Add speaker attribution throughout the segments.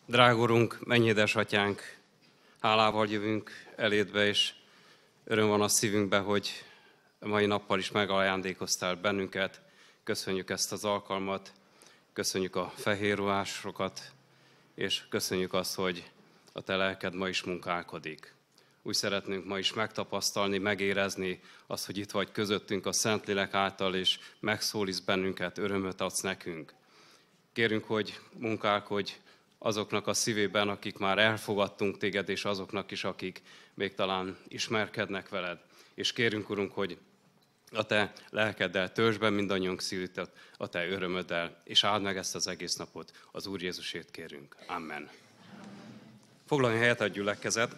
Speaker 1: Drága Urunk, mennyi édesatyánk, hálával jövünk elédbe, és öröm van a szívünkben, hogy mai nappal is megajándékoztál bennünket. Köszönjük ezt az alkalmat, köszönjük a fehér ruhásokat, és köszönjük azt, hogy a te lelked ma is munkálkodik. Úgy szeretnénk ma is megtapasztalni, megérezni azt, hogy itt vagy közöttünk a Szentlélek által, és megszólíts bennünket, örömöt adsz nekünk. Kérünk, hogy munkálkodj azoknak a szívében, akik már elfogadtunk téged, és azoknak is, akik még talán ismerkednek veled. És kérünk, Urunk, hogy a te lelkeddel töltsd be mindannyiunk szívét, a te örömöddel, és áld meg ezt az egész napot. Az Úr Jézusért kérünk. Amen. Foglalj helyet a gyülekezet.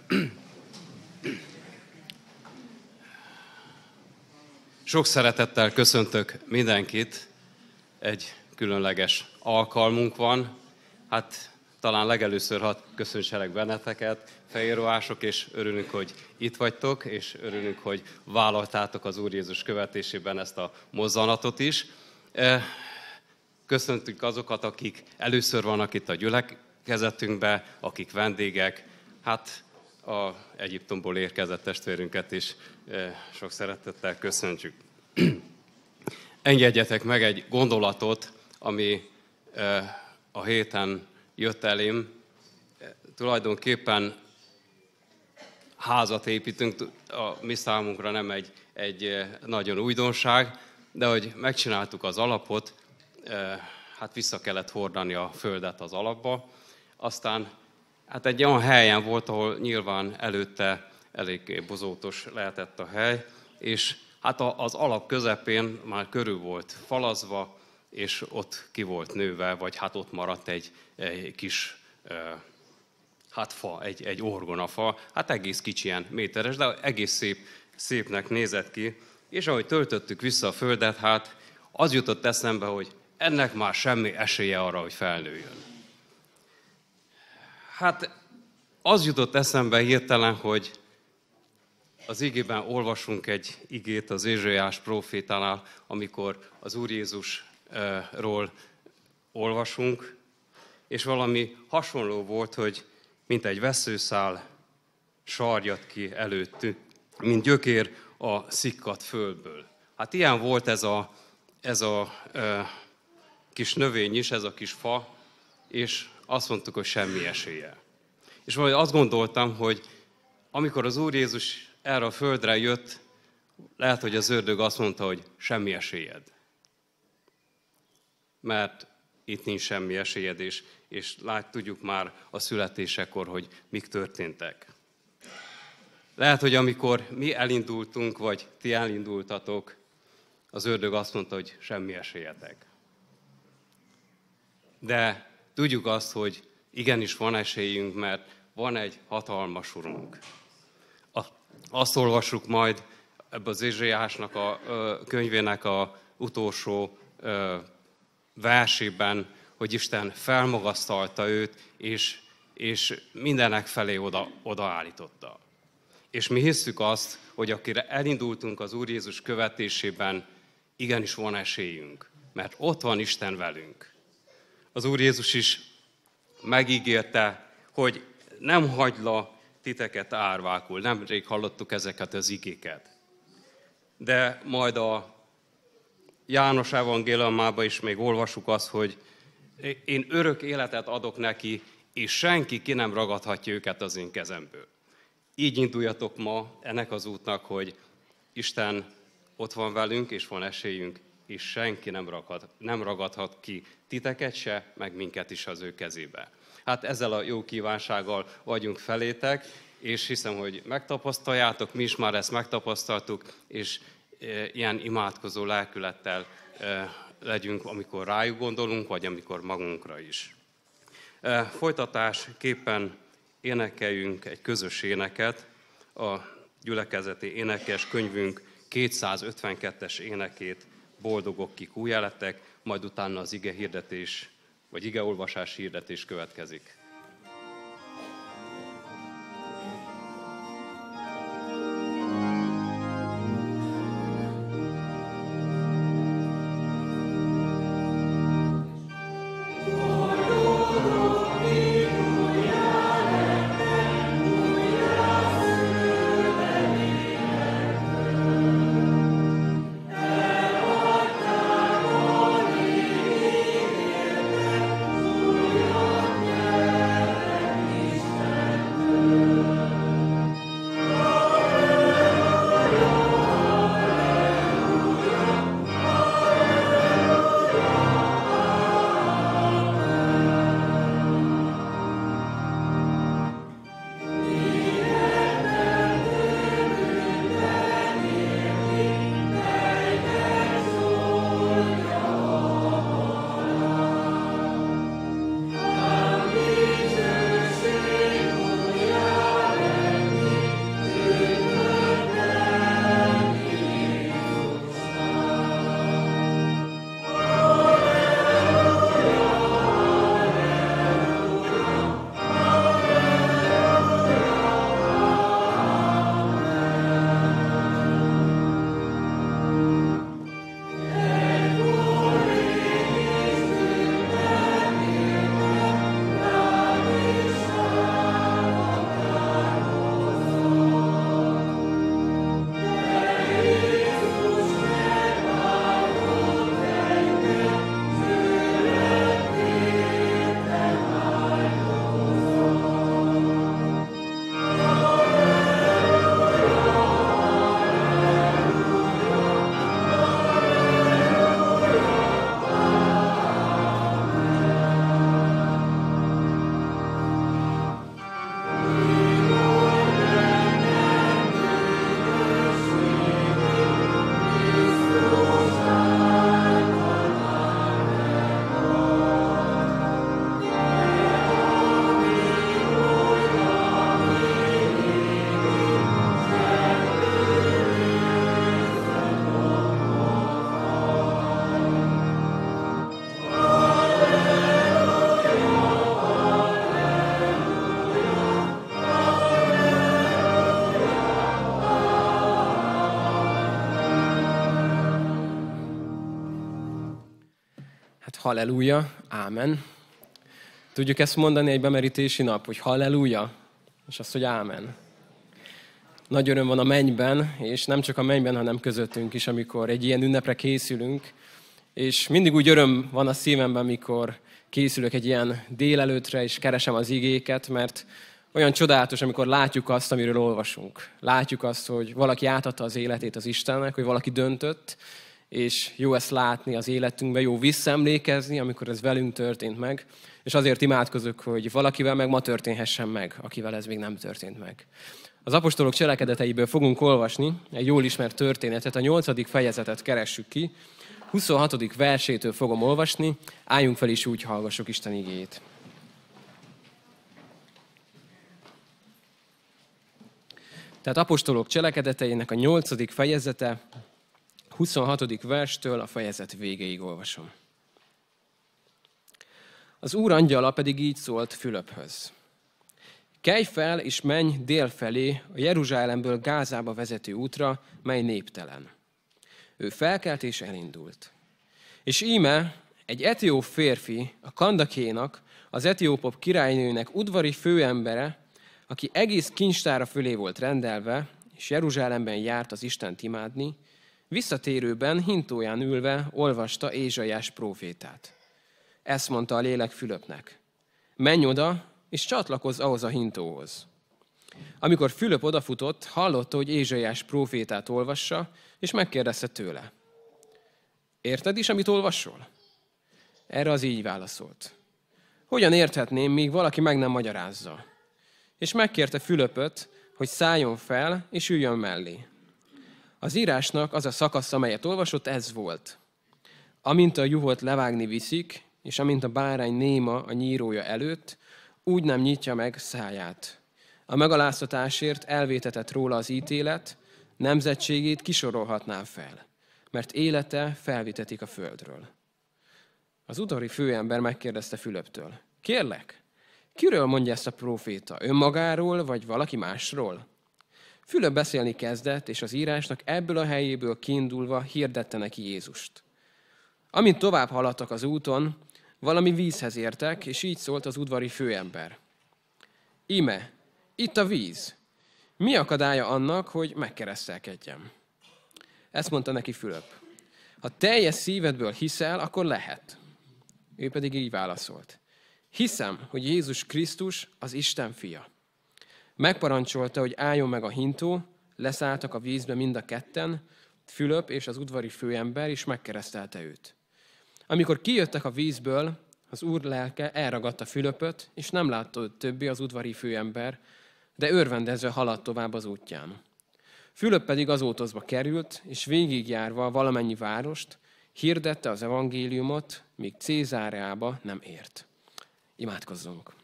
Speaker 1: Sok szeretettel köszöntök mindenkit. Egy különleges alkalmunk van. Hát talán legelőször hadd köszöntselek benneteket, fehérruhások, és örülünk, hogy itt vagytok, és örülünk, hogy vállaltátok az Úr Jézus követésében ezt a mozzanatot is. Köszöntünk azokat, akik először vannak itt a gyülekezetünkben, akik vendégek. Hát a Egyiptomból érkezett testvérünket is sok szeretettel köszöntjük. Engedjetek meg egy gondolatot, ami a héten jött elém. Tulajdonképpen házat építünk, a mi számunkra nem egy nagyon újdonság, de hogy megcsináltuk az alapot, hát vissza kellett hordani a földet az alapba. Aztán hát egy olyan helyen volt, ahol nyilván előtte eléggé bozótos lehetett a hely, és hát az alap közepén már körül volt falazva, és ott ki volt nőve, vagy hát ott maradt egy kis fa, egy orgonafa, hát egész kicsi, ilyen méteres, de egész szépnek nézett ki. És ahogy töltöttük vissza a földet, hát az jutott eszembe, hogy ennek már semmi esélye arra, hogy felnőjön. Hát az jutott eszembe hirtelen, hogy az igében olvasunk egy igét az Ézsaiás prófétánál, amikor az Úr Jézusról olvasunk, és valami hasonló volt, hogy mint egy vesszőszál sarjad ki előttük, mint gyökér a szikkadt földből. Hát ilyen volt ez a kis növény is, ez a kis fa, és azt mondtuk, hogy semmi esélye. És valahogy azt gondoltam, hogy amikor az Úr Jézus erre a földre jött, lehet, hogy az ördög azt mondta, hogy semmi esélyed. Mert itt nincs semmi esélyed, és tudjuk már a születésekor, hogy mik történtek. Lehet, hogy amikor mi elindultunk, vagy ti elindultatok, az ördög azt mondta, hogy semmi esélyetek. De tudjuk azt, hogy igenis van esélyünk, mert van egy hatalmas Urunk. Azt olvassuk majd ebbe az Ézsaiásnak a könyvének a utolsó versében, hogy Isten felmagasztalta őt, és mindenek felé odaállította. És mi hisszük azt, hogy akire elindultunk az Úr Jézus követésében, igenis van esélyünk, mert ott van Isten velünk. Az Úr Jézus is megígérte, hogy nem hagylak titeket árvákul. Nemrég hallottuk ezeket az igéket. De majd a János evangéliumában is még olvasjuk azt, hogy én örök életet adok neki, és senki ki nem ragadhatja őket az én kezemből. Így induljatok ma ennek az útnak, hogy Isten ott van velünk, és van esélyünk, és senki nem ragadhat ki titeket se, meg minket is az ő kezébe. Hát ezzel a jó kívánsággal vagyunk felétek, és hiszem, hogy megtapasztaljátok, mi is már ezt megtapasztaltuk, és ilyen imádkozó lelkülettel legyünk, amikor rájuk gondolunk, vagy amikor magunkra is. Folytatásképpen énekeljünk egy közös éneket, a gyülekezeti énekes könyvünk 252-es énekét, Boldogok, kik újjá lettek, majd utána az ige hirdetés, vagy igeolvasás hirdetés következik.
Speaker 2: Boldogok, kik Halleluja, ámen. Tudjuk ezt mondani egy bemerítési nap, hogy halleluja, és azt, hogy ámen. Nagy öröm van a mennyben, és nem csak a mennyben, hanem közöttünk is, amikor egy ilyen ünnepre készülünk. És mindig úgy öröm van a szívemben, amikor készülök egy ilyen délelőtre, és keresem az igéket, mert olyan csodálatos, amikor látjuk azt, amiről olvasunk. Látjuk azt, hogy valaki átadta az életét az Istennek, hogy valaki döntött, és jó ezt látni az életünkben, jó visszaemlékezni, amikor ez velünk történt meg, és azért imádkozok, hogy valakivel meg ma történhessen meg, akivel ez még nem történt meg. Az apostolok cselekedeteiből fogunk olvasni egy jól ismert történetet, a 8. fejezetet keressük ki, 26. versétől fogom olvasni, álljunk fel és úgy hallgassuk Isten igéjét. Tehát apostolok cselekedeteinek a 8. fejezete, 26. verstől a fejezet végéig olvasom. Az Úr angyala pedig így szólt Fülöphöz. Kelj fel és menj délfelé a Jeruzsálemből Gázába vezető útra, mely néptelen. Ő felkelt és elindult. És íme egy etióp férfi, a Kandakénak, az etiópok királynőnek udvari főembere, aki egész kincstára fölé volt rendelve, és Jeruzsálemben járt az Istent imádni, visszatérőben hintóján ülve olvasta Ézsaiás prófétát. Ezt mondta a lélek Fülöpnek. Menj oda, és csatlakozz ahhoz a hintóhoz. Amikor Fülöp odafutott, hallotta, hogy Ézsaiás prófétát olvassa, és megkérdezte tőle. Érted is, amit olvasol? Erre az így válaszolt. Hogyan érthetném, míg valaki meg nem magyarázza? És megkérte Fülöpöt, hogy szálljon fel, és üljön mellé. Az írásnak az a szakasz, amelyet olvasott, ez volt. Amint a juhot levágni viszik, és amint a bárány néma a nyírója előtt, úgy nem nyitja meg száját. A megaláztatásért elvétetett róla az ítélet, nemzetségét kisorolhatná fel, mert élete felvitetik a földről. Az udvari főember megkérdezte Fülöptől. Kérlek, kiről mondja ezt a próféta? Önmagáról, vagy valaki másról? Fülöp beszélni kezdett, és az írásnak ebből a helyéből kiindulva hirdette neki Jézust. Amint tovább haladtak az úton, valami vízhez értek, és így szólt az udvari főember. Íme, itt a víz. Mi akadálya annak, hogy megkeresztelkedjem? Ezt mondta neki Fülöp. Ha teljes szívedből hiszel, akkor lehet. Ő pedig így válaszolt. Hiszem, hogy Jézus Krisztus az Isten fia. Megparancsolta, hogy álljon meg a hintó, leszálltak a vízbe mind a ketten, Fülöp és az udvari főember is megkeresztelte őt. Amikor kijöttek a vízből, az Úr lelke elragadta Fülöpöt, és nem látta őt többé az udvari főember, de örvendezve haladt tovább az útján. Fülöp pedig Azótoszba került, és végigjárva valamennyi várost, hirdette az evangéliumot, míg Cézáreába nem ért. Imádkozzunk!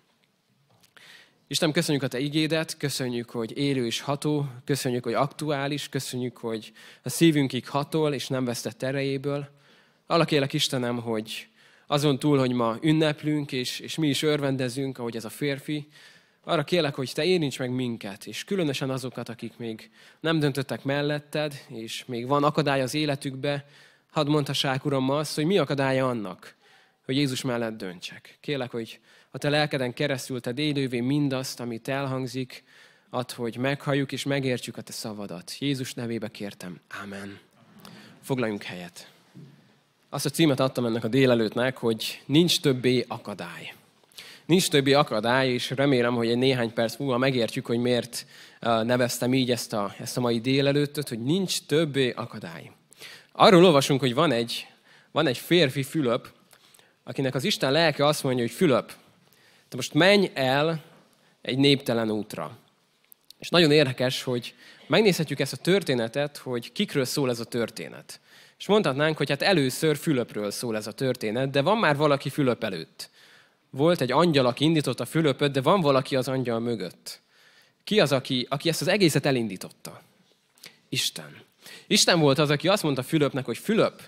Speaker 2: Isten, köszönjük a Te igédet, köszönjük, hogy élő és ható, köszönjük, hogy aktuális, köszönjük, hogy a szívünkig hatol, és nem vesztett erejéből. Arra kérlek, Istenem, hogy azon túl, hogy ma ünneplünk, és mi is örvendezünk, ahogy ez a férfi, arra kérlek, hogy Te érints meg minket, és különösen azokat, akik még nem döntöttek melletted, és még van akadály az életükbe, hadd mondhassák, Uram, azt, hogy mi akadálya annak, hogy Jézus mellett döntsek. Kérlek, hogy a Te lelkeden keresztül Te élővé mindazt, amit elhangzik, add, hogy meghalljuk és megértsük a Te szavadat. Jézus nevébe kértem. Ámen. Foglaljunk helyet. Azt a címet adtam ennek a délelőttnek, hogy nincs többé akadály. Nincs többé akadály, és remélem, hogy egy néhány perc múlva megértjük, hogy miért neveztem így ezt a mai délelőttöt, hogy nincs többé akadály. Arról olvasunk, hogy van egy férfi, Fülöp, akinek az Isten lelke azt mondja, hogy Fülöp, te most menj el egy néptelen útra. És nagyon érdekes, hogy megnézhetjük ezt a történetet, hogy kikről szól ez a történet. És mondhatnánk, hogy hát először Fülöpről szól ez a történet, de van már valaki Fülöp előtt. Volt egy angyal, aki indította Fülöpöt, de van valaki az angyal mögött. Ki az, aki ezt az egészet elindította? Isten. Isten volt az, aki azt mondta Fülöpnek, hogy Fülöp,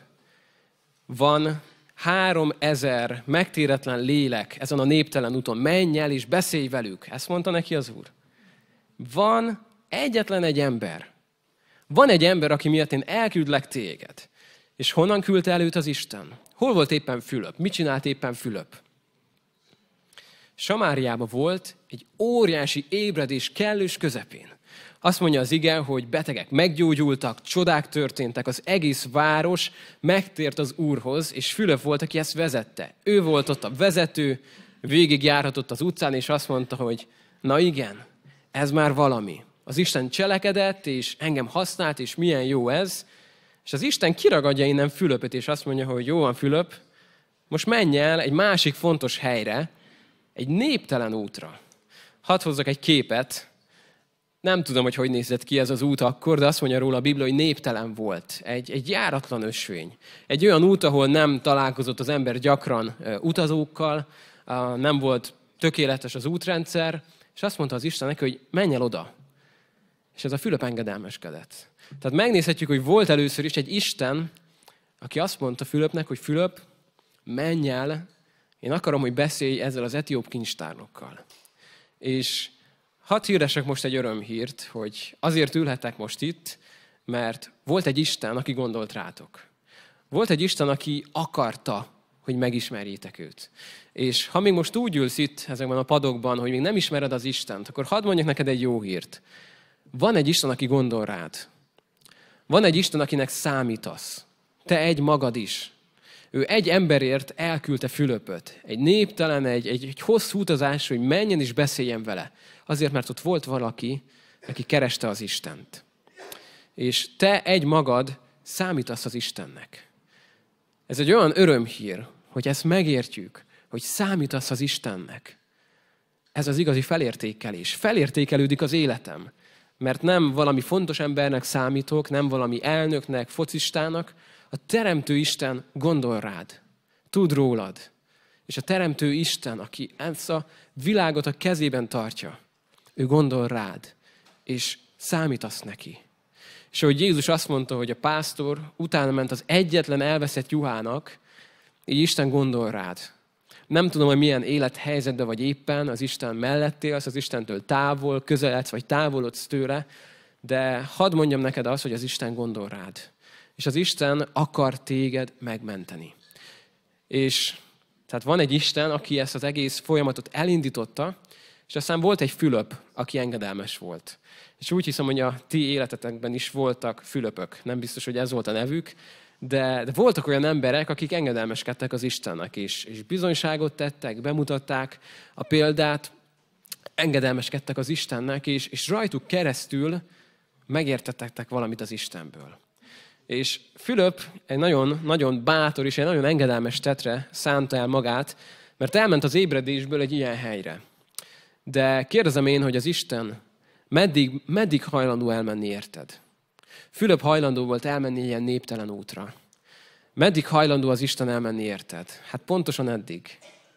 Speaker 2: van 3000 megtéretlen lélek ezen a néptelen úton, menj el és beszélj velük. Ezt mondta neki az Úr. Van egyetlen egy ember. Van egy ember, aki miatt én elküldlek téged. És honnan küldte el őt az Isten? Hol volt éppen Fülöp? Mit csinált éppen Fülöp? Samáriában volt egy óriási ébredés kellős közepén. Azt mondja az ige, hogy betegek meggyógyultak, csodák történtek, az egész város megtért az Úrhoz, és Fülöp volt, aki ezt vezette. Ő volt ott a vezető, végig járhatott az utcán, és azt mondta, hogy na igen, ez már valami. Az Isten cselekedett, és engem használt, és milyen jó ez. És az Isten kiragadja innen Fülöpöt, és azt mondja, hogy jó van Fülöp, most menj el egy másik fontos helyre, egy néptelen útra. Hadd hozzak egy képet. Nem tudom, hogy nézett ki ez az út akkor, de azt mondja róla a Biblia, hogy néptelen volt. Egy járatlan ösvény. Egy olyan út, ahol nem találkozott az ember gyakran utazókkal, nem volt tökéletes az útrendszer, és azt mondta az Isten neki, hogy menj el oda. És ez a Fülöp engedelmeskedett. Tehát megnézhetjük, hogy volt először is egy Isten, aki azt mondta Fülöpnek, hogy Fülöp, menj el, én akarom, hogy beszélj ezzel az etióp kincstárnokkal. És hadd hirdessek most egy örömhírt, hogy azért ülhetek most itt, mert volt egy Isten, aki gondolt rátok. Volt egy Isten, aki akarta, hogy megismerjétek őt. És ha még most úgy ülsz itt ezekben a padokban, hogy még nem ismered az Istent, akkor hadd mondjak neked egy jó hírt. Van egy Isten, aki gondol rád. Van egy Isten, akinek számítasz. Te egy magad is. Ő egy emberért elküldte Fülöpöt. Egy néptelen, egy hosszú utazás, hogy menjen és beszéljen vele. Azért, mert ott volt valaki, aki kereste az Istent. És te egy magad számítasz az Istennek. Ez egy olyan örömhír, hogy ezt megértjük, hogy számítasz az Istennek. Ez az igazi felértékelés. Felértékelődik az életem. Mert nem valami fontos embernek számítok, nem valami elnöknek, focistának. A Teremtő Isten gondol rád. Tud rólad. És a Teremtő Isten, aki ezt a világot a kezében tartja, ő gondol rád. És számítasz neki. És ahogy Jézus azt mondta, hogy a pásztor utána ment az egyetlen elveszett juhának, így Isten gondol rád. Nem tudom, hogy milyen élethelyzetben vagy éppen, az Isten mellett élsz, az Istentől távol, közeledsz, vagy távolodsz tőle, de hadd mondjam neked azt, hogy az Isten gondol rád. És az Isten akar téged megmenteni. És tehát van egy Isten, aki ezt az egész folyamatot elindította, és aztán volt egy Fülöp, aki engedelmes volt. És úgy hiszem, hogy a ti életetekben is voltak Fülöpök. Nem biztos, hogy ez volt a nevük, de voltak olyan emberek, akik engedelmeskedtek az Istennek, és bizonyságot tettek, bemutatták a példát, engedelmeskedtek az Istennek, és rajtuk keresztül megértettek valamit az Istenből. És Fülöp egy nagyon, nagyon bátor és egy nagyon engedelmes tetre szánta el magát, mert elment az ébredésből egy ilyen helyre. De kérdezem én, hogy az Isten meddig hajlandó elmenni érted? Fülöp hajlandó volt elmenni ilyen néptelen útra. Meddig hajlandó az Isten elmenni érted? Hát pontosan eddig.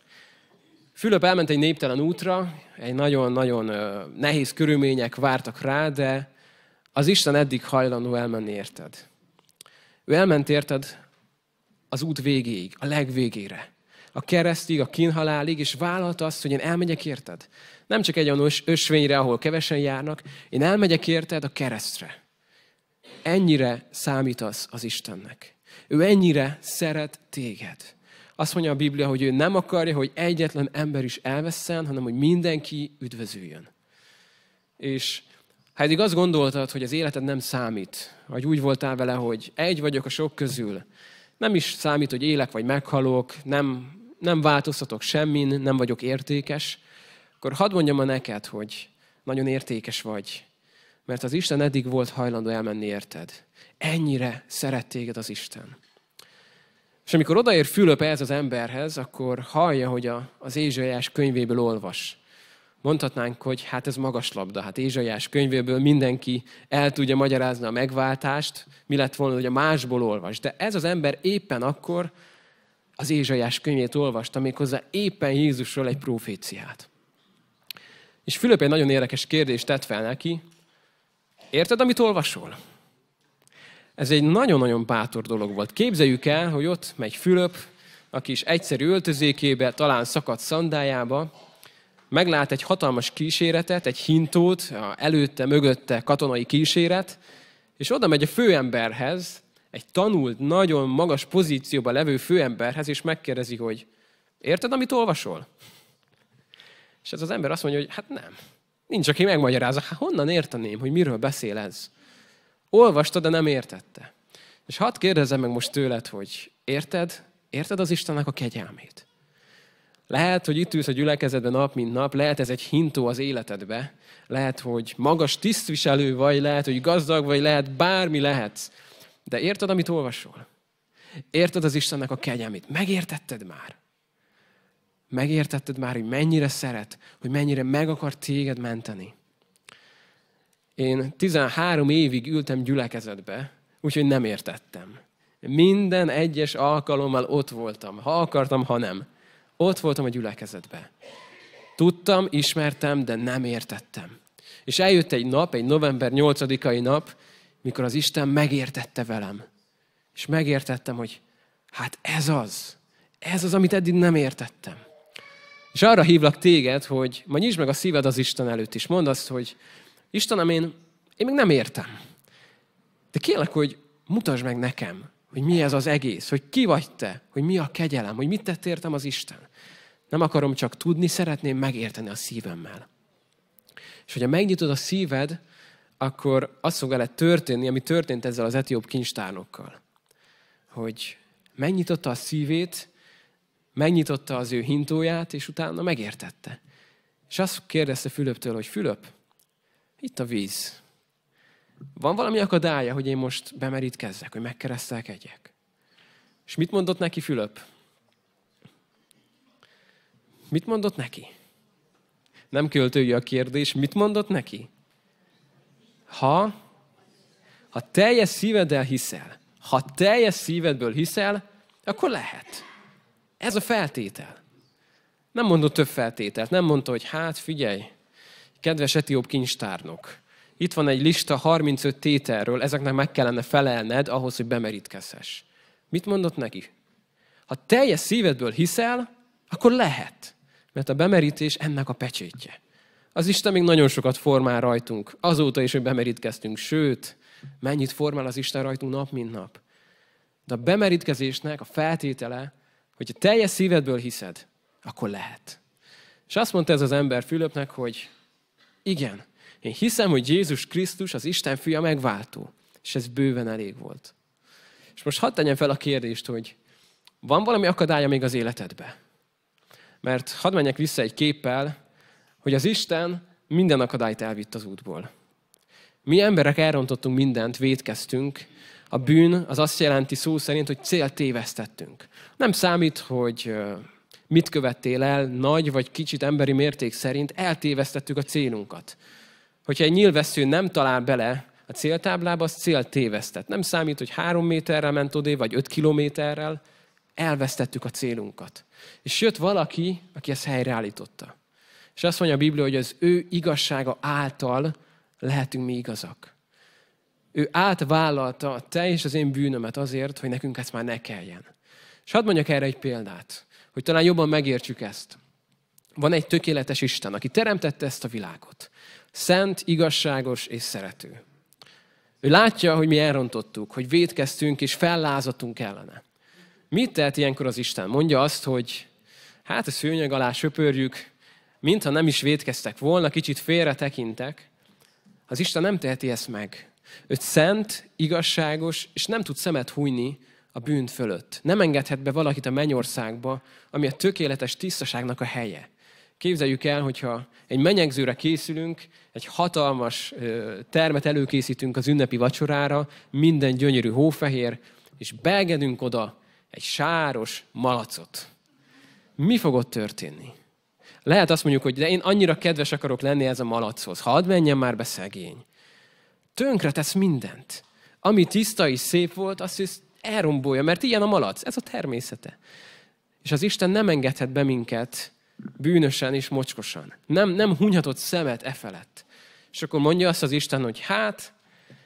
Speaker 2: Fülöp elment egy néptelen útra, egy nagyon-nagyon nehéz körülmények vártak rá, de az Isten eddig hajlandó elmenni érted. Ő elment érted az út végéig, a legvégére. A keresztig, a kínhalálig, és vállalta azt, hogy én elmegyek érted. Nem csak egy olyan ösvényre, ahol kevesen járnak, én elmegyek érted a keresztre. Ennyire számítasz az Istennek. Ő ennyire szeret téged. Azt mondja a Biblia, hogy ő nem akarja, hogy egyetlen ember is elvesszen, hanem hogy mindenki üdvözüljön. És ha eddig azt gondoltad, hogy az életed nem számít, vagy úgy voltál vele, hogy egy vagyok a sok közül, nem is számít, hogy élek vagy meghalok, nem változtatok semmin, nem vagyok értékes, akkor hadd mondjam ma neked, hogy nagyon értékes vagy. Mert az Isten eddig volt hajlandó elmenni érted. Ennyire szeret téged az Isten. És amikor odaér Fülöp ehhez az emberhez, akkor hallja, hogy az Ézsaiás könyvéből olvas. Mondhatnánk, hogy hát ez magas labda. Hát Ézsaiás könyvéből mindenki el tudja magyarázni a megváltást, mi lett volna, hogy a másból olvas. De ez az ember éppen akkor az Ézsaiás könyvét olvasta, méghozzá éppen Jézusról egy proféciát. És Fülöp egy nagyon érdekes kérdést tett fel neki. Érted, amit olvasol? Ez egy nagyon-nagyon bátor dolog volt. Képzeljük el, hogy ott megy Fülöp, aki is egyszerű öltözékébe, talán szakadt szandájába, meglát egy hatalmas kíséretet, egy hintót, előtte, mögötte katonai kíséret, és oda megy a főemberhez, egy tanult, nagyon magas pozícióban levő főemberhez, és megkérdezi, hogy érted, amit olvasol? És ez az ember azt mondja, hogy hát nem. Nincs, aki megmagyarázza. Hát honnan érteném, hogy miről beszél ez? Olvasta, de nem értette. És hadd kérdezzem meg most tőled, hogy érted? Érted az Istennek a kegyelmét? Lehet, hogy itt ülsz a gyülekezetben nap, mint nap, lehet ez egy hintó az életedbe, lehet, hogy magas tisztviselő vagy, lehet, hogy gazdag vagy, lehet, bármi lehetsz. De érted, amit olvasol? Érted az Istennek a kegyelmét? Megértetted már? Megértetted már, hogy mennyire szeret, hogy mennyire meg akar téged menteni? Én 13 évig ültem gyülekezetbe, úgyhogy nem értettem. Minden egyes alkalommal ott voltam, ha akartam, ha nem. Ott voltam a gyülekezetbe. Tudtam, ismertem, de nem értettem. És eljött egy nap, egy november 8-ai nap, mikor az Isten megértette velem. És megértettem, hogy hát ez az, amit eddig nem értettem. És arra hívlak téged, hogy ma nyisd meg a szíved az Isten előtt is. Mondd azt, hogy Istenem, én még nem értem. De kérlek, hogy mutasd meg nekem, hogy mi ez az egész, hogy ki vagy te, hogy mi a kegyelem, hogy mit tett értem az Isten. Nem akarom csak tudni, szeretném megérteni a szívemmel. És hogyha megnyitod a szíved, akkor az fog veled történni, ami történt ezzel az etióp kincstárnokkal. Hogy megnyitotta a szívét, megnyitotta az ő hintóját, és utána megértette. És azt kérdezte Fülöptől, hogy Fülöp, itt a víz. Van valami akadálya, hogy én most bemerítkezzek, hogy megkeresztelkedjek? És mit mondott neki Fülöp? Mit mondott neki? Nem költői a kérdés, mit mondott neki? Ha teljes szíveddel hiszel, ha teljes szívedből hiszel, akkor lehet. Ez a feltétel. Nem mondott több feltételt. Nem mondta, hogy hát figyelj, kedves etióp kincstárnok, itt van egy lista 35 tételről, ezeknek meg kellene felelned ahhoz, hogy bemerítkezhess. Mit mondott neki? Ha teljes szívedből hiszel, akkor lehet. Mert a bemerítés ennek a pecsétje. Az Isten még nagyon sokat formál rajtunk, azóta is, hogy bemerítkeztünk. Sőt, mennyit formál az Isten rajtunk nap, mint nap. De a bemerítkezésnek a feltétele, hogyha teljes szívedből hiszed, akkor lehet. És azt mondta ez az ember Fülöpnek, hogy igen, én hiszem, hogy Jézus Krisztus az Isten fia megváltó. És ez bőven elég volt. És most hadd tegyem fel a kérdést, hogy van valami akadálya még az életedbe? Mert hadd menjek vissza egy képpel, hogy az Isten minden akadályt elvitt az útból. Mi emberek elrontottunk mindent, vétkeztünk. A bűn az azt jelenti szó szerint, hogy célt tévesztettünk. Nem számít, hogy mit követtél el, nagy vagy kicsit emberi mérték szerint, eltévesztettük a célunkat. Hogyha egy nyílvessző nem talál bele a céltáblába, az célt tévesztett. Nem számít, hogy 3 méterrel ment odé, vagy 5 kilométerrel, elvesztettük a célunkat. És jött valaki, aki ezt helyreállította. És azt mondja a Biblia, hogy az ő igazsága által lehetünk mi igazak. Ő átvállalta a te és az én bűnömet azért, hogy nekünk ezt már ne kelljen. És hadd mondjak erre egy példát, hogy talán jobban megértsük ezt. Van egy tökéletes Isten, aki teremtette ezt a világot. Szent, igazságos és szerető. Ő látja, hogy mi elrontottuk, hogy vétkeztünk és fellázadtunk ellene. Mit tehet ilyenkor az Isten? Mondja azt, hogy hát a szőnyeg alá söpörjük, mintha nem is vétkeztek volna, kicsit félre tekintek. Az Isten nem teheti ezt meg. Ő szent, igazságos, és nem tud szemet hújni a bűn fölött. Nem engedhet be valakit a mennyországba, ami a tökéletes tisztaságnak a helye. Képzeljük el, hogyha egy menyegzőre készülünk, egy hatalmas termet előkészítünk az ünnepi vacsorára, minden gyönyörű hófehér, és beengedünk oda egy sáros malacot. Mi fog ott történni? Lehet azt mondjuk, hogy de én annyira kedves akarok lenni ez a malachoz. Hadd menjen már be szegény. Tönkre tesz mindent. Ami tiszta és szép volt, azt elrombolja, mert ilyen a malac. Ez a természete. És az Isten nem engedhet be minket bűnösen és mocskosan. Nem hunyhatott szemet e felett. És akkor mondja azt az Isten, hogy hát,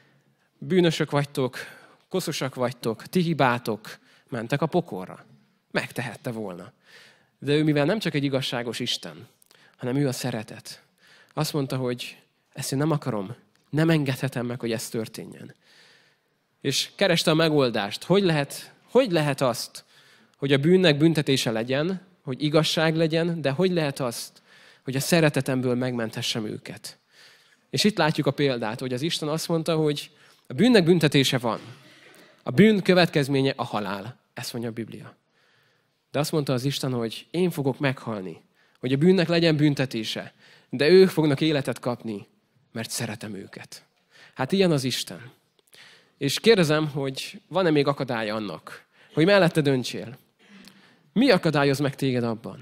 Speaker 2: bűnösök vagytok, koszosak vagytok, ti hibátok, mentek a pokolra. Megtehette volna. De ő mivel nem csak egy igazságos Isten, hanem ő a szeretet. Azt mondta, hogy ezt én nem akarom, nem engedhetem meg, hogy ez történjen. És kereste a megoldást. Hogy lehet azt, hogy a bűnnek büntetése legyen, hogy igazság legyen, de hogy lehet azt, hogy a szeretetemből megmentessem őket. És itt látjuk a példát, hogy az Isten azt mondta, hogy a bűnnek büntetése van. A bűn következménye a halál. Ezt mondja a Biblia. De azt mondta az Isten, hogy én fogok meghalni, hogy a bűnnek legyen büntetése, de ők fognak életet kapni, mert szeretem őket. Hát ilyen az Isten. És kérdezem, hogy van-e még akadálya annak, hogy mellette döntsél? Mi akadályoz meg téged abban?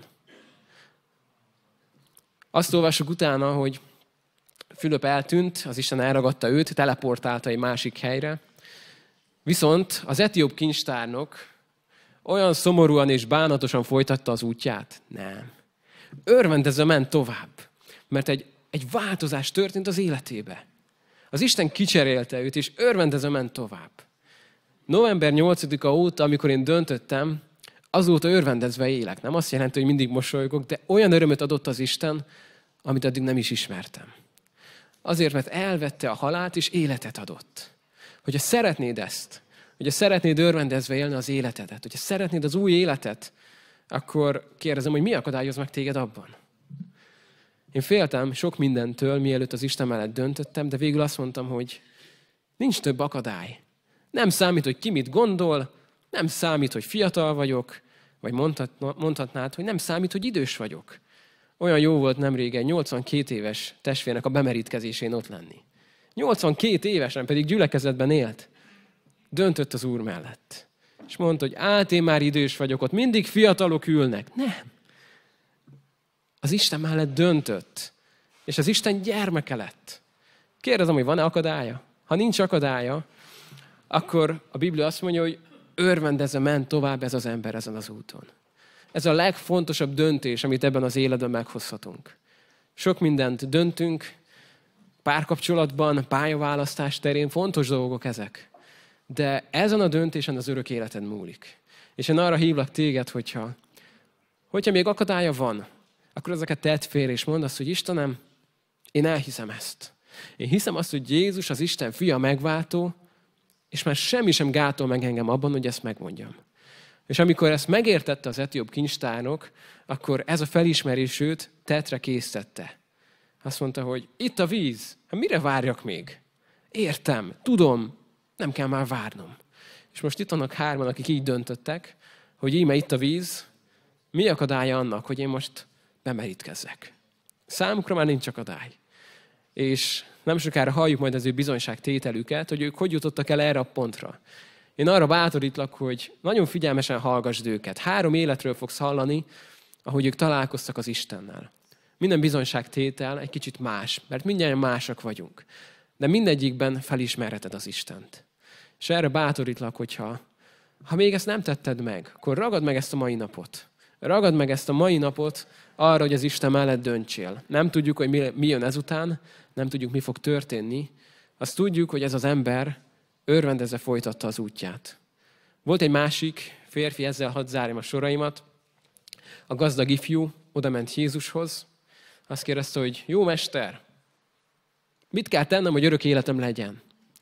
Speaker 2: Azt olvassuk utána, hogy Fülöp eltűnt, az Isten elragadta őt, teleportálta egy másik helyre. Viszont az etióp kincstárnok olyan szomorúan és bánatosan folytatta az útját? Nem. Örvendezve ment tovább, mert egy változás történt az életébe. Az Isten kicserélte őt, és örvendezve ment tovább. November 8-a óta, amikor én döntöttem, azóta örvendezve élek. Nem azt jelenti, hogy mindig mosolygok, de olyan örömöt adott az Isten, amit addig nem is ismertem. Azért, mert elvette a halált, és életet adott. Hogyha szeretnéd ezt, hogyha szeretnéd örvendezve élni az életedet, hogyha szeretnéd az új életet, akkor kérdezem, hogy mi akadályoz meg téged abban? Én féltem sok mindentől, mielőtt az Isten mellett döntöttem, de végül azt mondtam, hogy nincs több akadály. Nem számít, hogy ki mit gondol, nem számít, hogy fiatal vagyok, vagy mondhatnád, hogy nem számít, hogy idős vagyok. Olyan jó volt nemrég egy 82 éves testvérnek a bemerítkezésén ott lenni. 82 évesen pedig gyülekezetben élt. Döntött az Úr mellett. És mondta, hogy én már idős vagyok, ott mindig fiatalok ülnek. Nem. Az Isten mellett döntött. És az Isten gyermeke lett. Kérdezem, hogy van-e akadálya? Ha nincs akadálya, akkor a Biblia azt mondja, hogy örvendezve ment tovább ez az ember ezen az úton. Ez a legfontosabb döntés, amit ebben az életben meghozhatunk. Sok mindent döntünk, párkapcsolatban, pályaválasztás terén, fontos dolgok ezek. De ezen a döntésen az örök életed múlik. És én arra hívlak téged, hogyha még akadálya van, akkor ezeket tedd félre, és mondd azt, hogy Istenem, én elhiszem ezt. Én hiszem azt, hogy Jézus az Isten fia megváltó, és már semmi sem gátol meg engem abban, hogy ezt megmondjam. És amikor ezt megértette az etióp kincstárnok, akkor ez a felismerés őt tettre késztette. Azt mondta, hogy itt a víz, hát mire várjak még? Értem, tudom, nem kell már várnom. És most itt vannak 3, akik így döntöttek, hogy íme itt a víz, mi akadálya annak, hogy én most bemerítkezzek. Számukra már nincs akadály. És nem sokára halljuk majd az ő bizonyságtételüket, hogy ők hogy jutottak el erre a pontra. Én arra bátorítlak, hogy nagyon figyelmesen hallgassd őket. 3 életről fogsz hallani, ahogy ők találkoztak az Istennel. Minden bizonyságtétel egy kicsit más, mert mindjárt másak vagyunk. De mindegyikben felismerheted az Istent. És erre bátorítlak, hogyha még ezt nem tetted meg, akkor ragad meg ezt a mai napot. Ragad meg ezt a mai napot arra, hogy az Isten mellett döntsél. Nem tudjuk, hogy mi jön ezután, nem tudjuk, mi fog történni. Azt tudjuk, hogy ez az ember örvendezve folytatta az útját. Volt egy másik férfi, ezzel hadd zárjam a soraimat. A gazdag ifjú oda ment Jézushoz. Azt kérdezte, hogy jó mester, mit kell tennem, hogy örök életem legyen?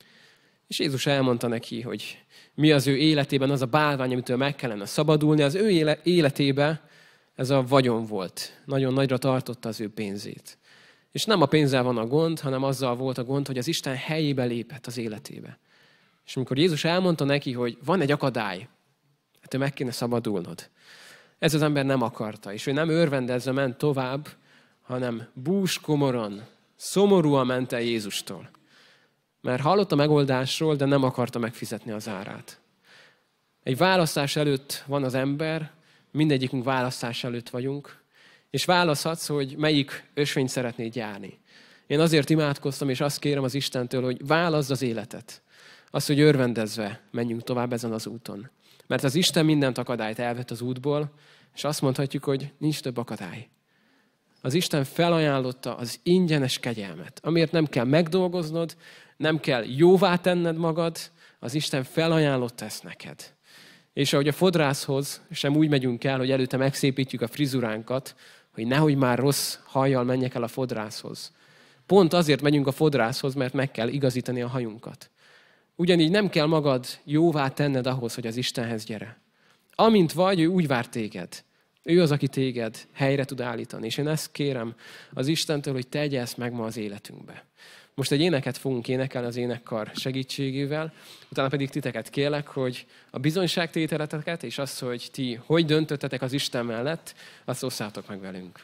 Speaker 2: És Jézus elmondta neki, hogy mi az ő életében az a bálvány, amitől meg kellene szabadulni. Az ő életében ez a vagyon volt. Nagyon nagyra tartotta az ő pénzét. És nem a pénzzel van a gond, hanem azzal volt a gond, hogy az Isten helyébe lépett az életébe. És amikor Jézus elmondta neki, hogy van egy akadály, hát ő meg kéne szabadulnod. Ez az ember nem akarta, és ő nem örvendezve ment tovább, hanem búskomoran, szomorúan ment el Jézustól. Mert hallott a megoldásról, de nem akarta megfizetni az árát. Egy választás előtt van az ember, mindegyikünk választás előtt vagyunk, és választhatsz, hogy melyik ösvényt szeretnéd járni. Én azért imádkoztam, és azt kérem az Istentől, hogy válaszd az életet. Azt, hogy örvendezve menjünk tovább ezen az úton. Mert az Isten mindent akadályt elvett az útból, és azt mondhatjuk, hogy nincs több akadály. Az Isten felajánlotta az ingyenes kegyelmet, amiért nem kell megdolgoznod, nem kell jóvá tenned magad, az Isten felajánlotta ezt neked. És ahogy a fodrászhoz sem úgy megyünk el, hogy előtte megszépítjük a frizuránkat, hogy nehogy már rossz hajjal menjek el a fodrászhoz. Pont azért megyünk a fodrászhoz, mert meg kell igazítani a hajunkat. Ugyanígy nem kell magad jóvá tenned ahhoz, hogy az Istenhez gyere. Amint vagy, ő úgy vár téged. Ő az, aki téged helyre tud állítani. És én ezt kérem az Istentől, hogy tegye ezt meg ma az életünkbe. Most egy éneket fogunk énekelni az énekkar segítségével, utána pedig titeket kérlek, hogy a bizonyságtételeteket és azt, hogy ti hogy döntöttetek az Isten mellett, azt osszátok meg velünk.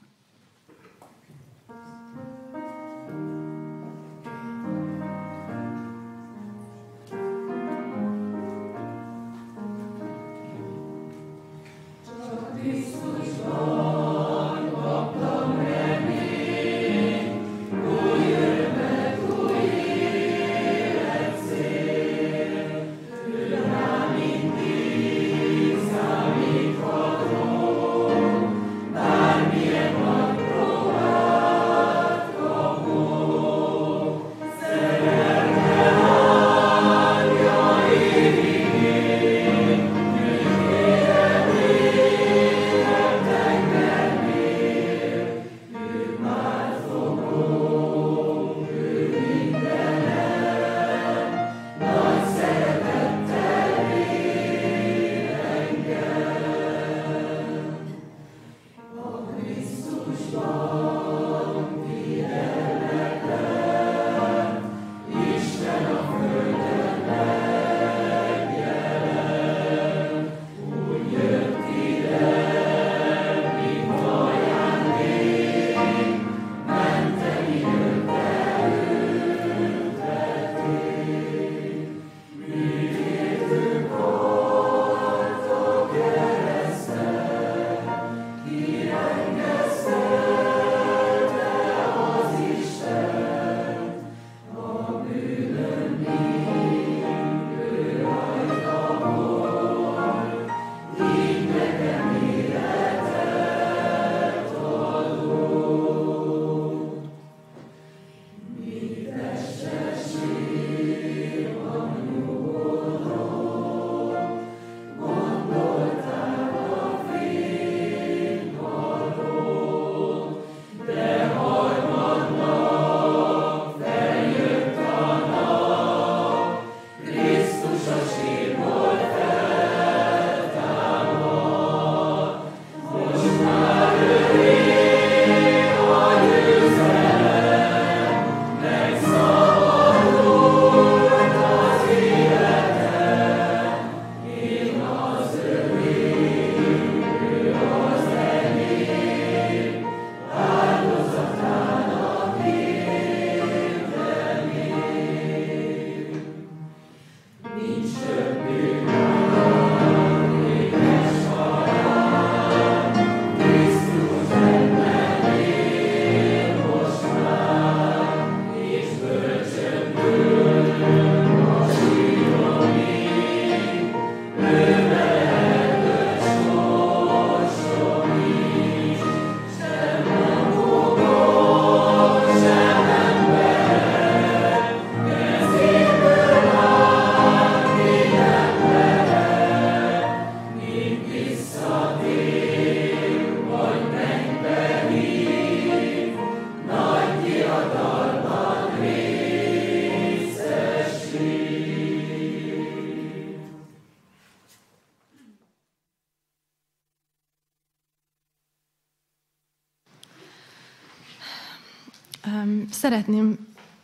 Speaker 3: Szeretném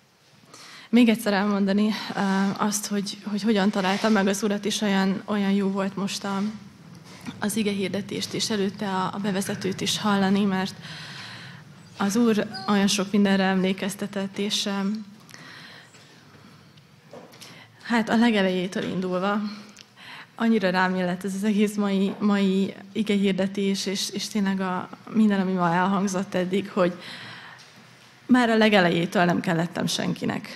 Speaker 3: még egyszer elmondani azt, hogy hogyan találtam meg az Urat, és olyan jó volt most az igehirdetést, és előtte a bevezetőt is hallani, mert az Úr olyan sok mindenre emlékeztetett, és hát a legelejétől indulva annyira rám illett ez az egész mai igehirdetés, és tényleg minden, ami ma elhangzott eddig, hogy már a legelejétől nem kellettem senkinek.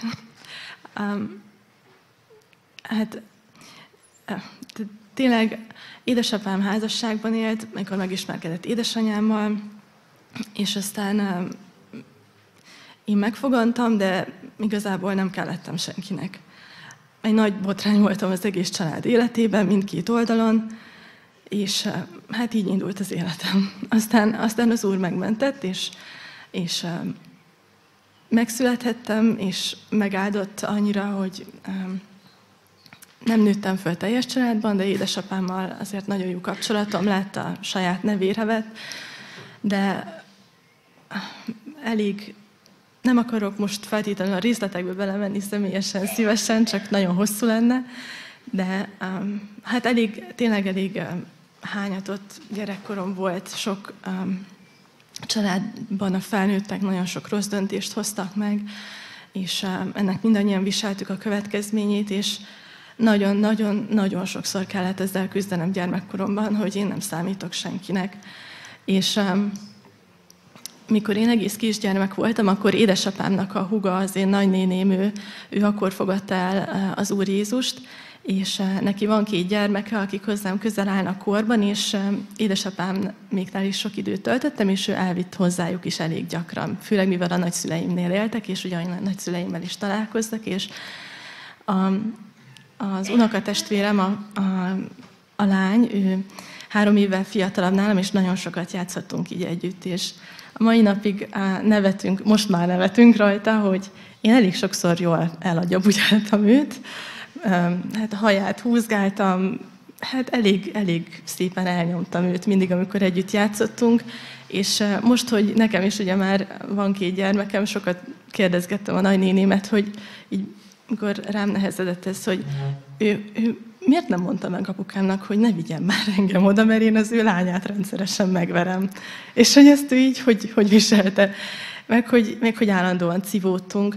Speaker 3: Tényleg édesapám házasságban élt, amikor megismerkedett édesanyámmal, és aztán én megfogantam, de igazából nem kellettem senkinek. Egy nagy botrány voltam az egész család életében, mindkét oldalon, és hát így indult az életem. Aztán az Úr megmentett, és megszülethettem, és megáldott annyira, hogy nem nőttem föl teljes családban, de édesapámmal azért nagyon jó kapcsolatom lett, a saját nevére vett, de elég, nem akarok most feltétlenül a részletekbe belemenni személyesen, szívesen, csak nagyon hosszú lenne, de hát tényleg elég hányatott gyerekkorom volt, sok családban a felnőttek nagyon sok rossz döntést hoztak meg, és ennek mindannyian viseltük a következményét, és nagyon-nagyon sokszor kellett ezzel küzdenem gyermekkoromban, hogy én nem számítok senkinek. És mikor én egész kisgyermek voltam, akkor édesapámnak a húga, az én nagynéném, ő akkor fogadta el az Úr Jézust, és neki van 2 gyermeke, akik hozzám közel állnak korban, és édesapám még is sok időt töltöttem, és ő elvitt hozzájuk is elég gyakran. Főleg mivel a nagyszüleimnél éltek, és ugyan a nagyszüleimmel is találkoztak, és az unokatestvérem, a lány, ő 3 évvel fiatalabb nálam, és nagyon sokat játszottunk így együtt, és a mai napig nevetünk, most már nevetünk rajta, hogy én elég sokszor jól elagyabudjáltam őt, hát a haját húzgáltam, hát elég szépen elnyomtam őt mindig, amikor együtt játszottunk, és most, hogy nekem is ugye már van 2 gyermekem, sokat kérdezgettem a nagynénémet, hogy így, amikor rám nehezedett ez, hogy ő miért nem mondta meg apukámnak, hogy ne vigyen már engem oda, mert én az ő lányát rendszeresen megverem. És hogy ezt ő így, hogy viselte, meg hogy állandóan civódtunk.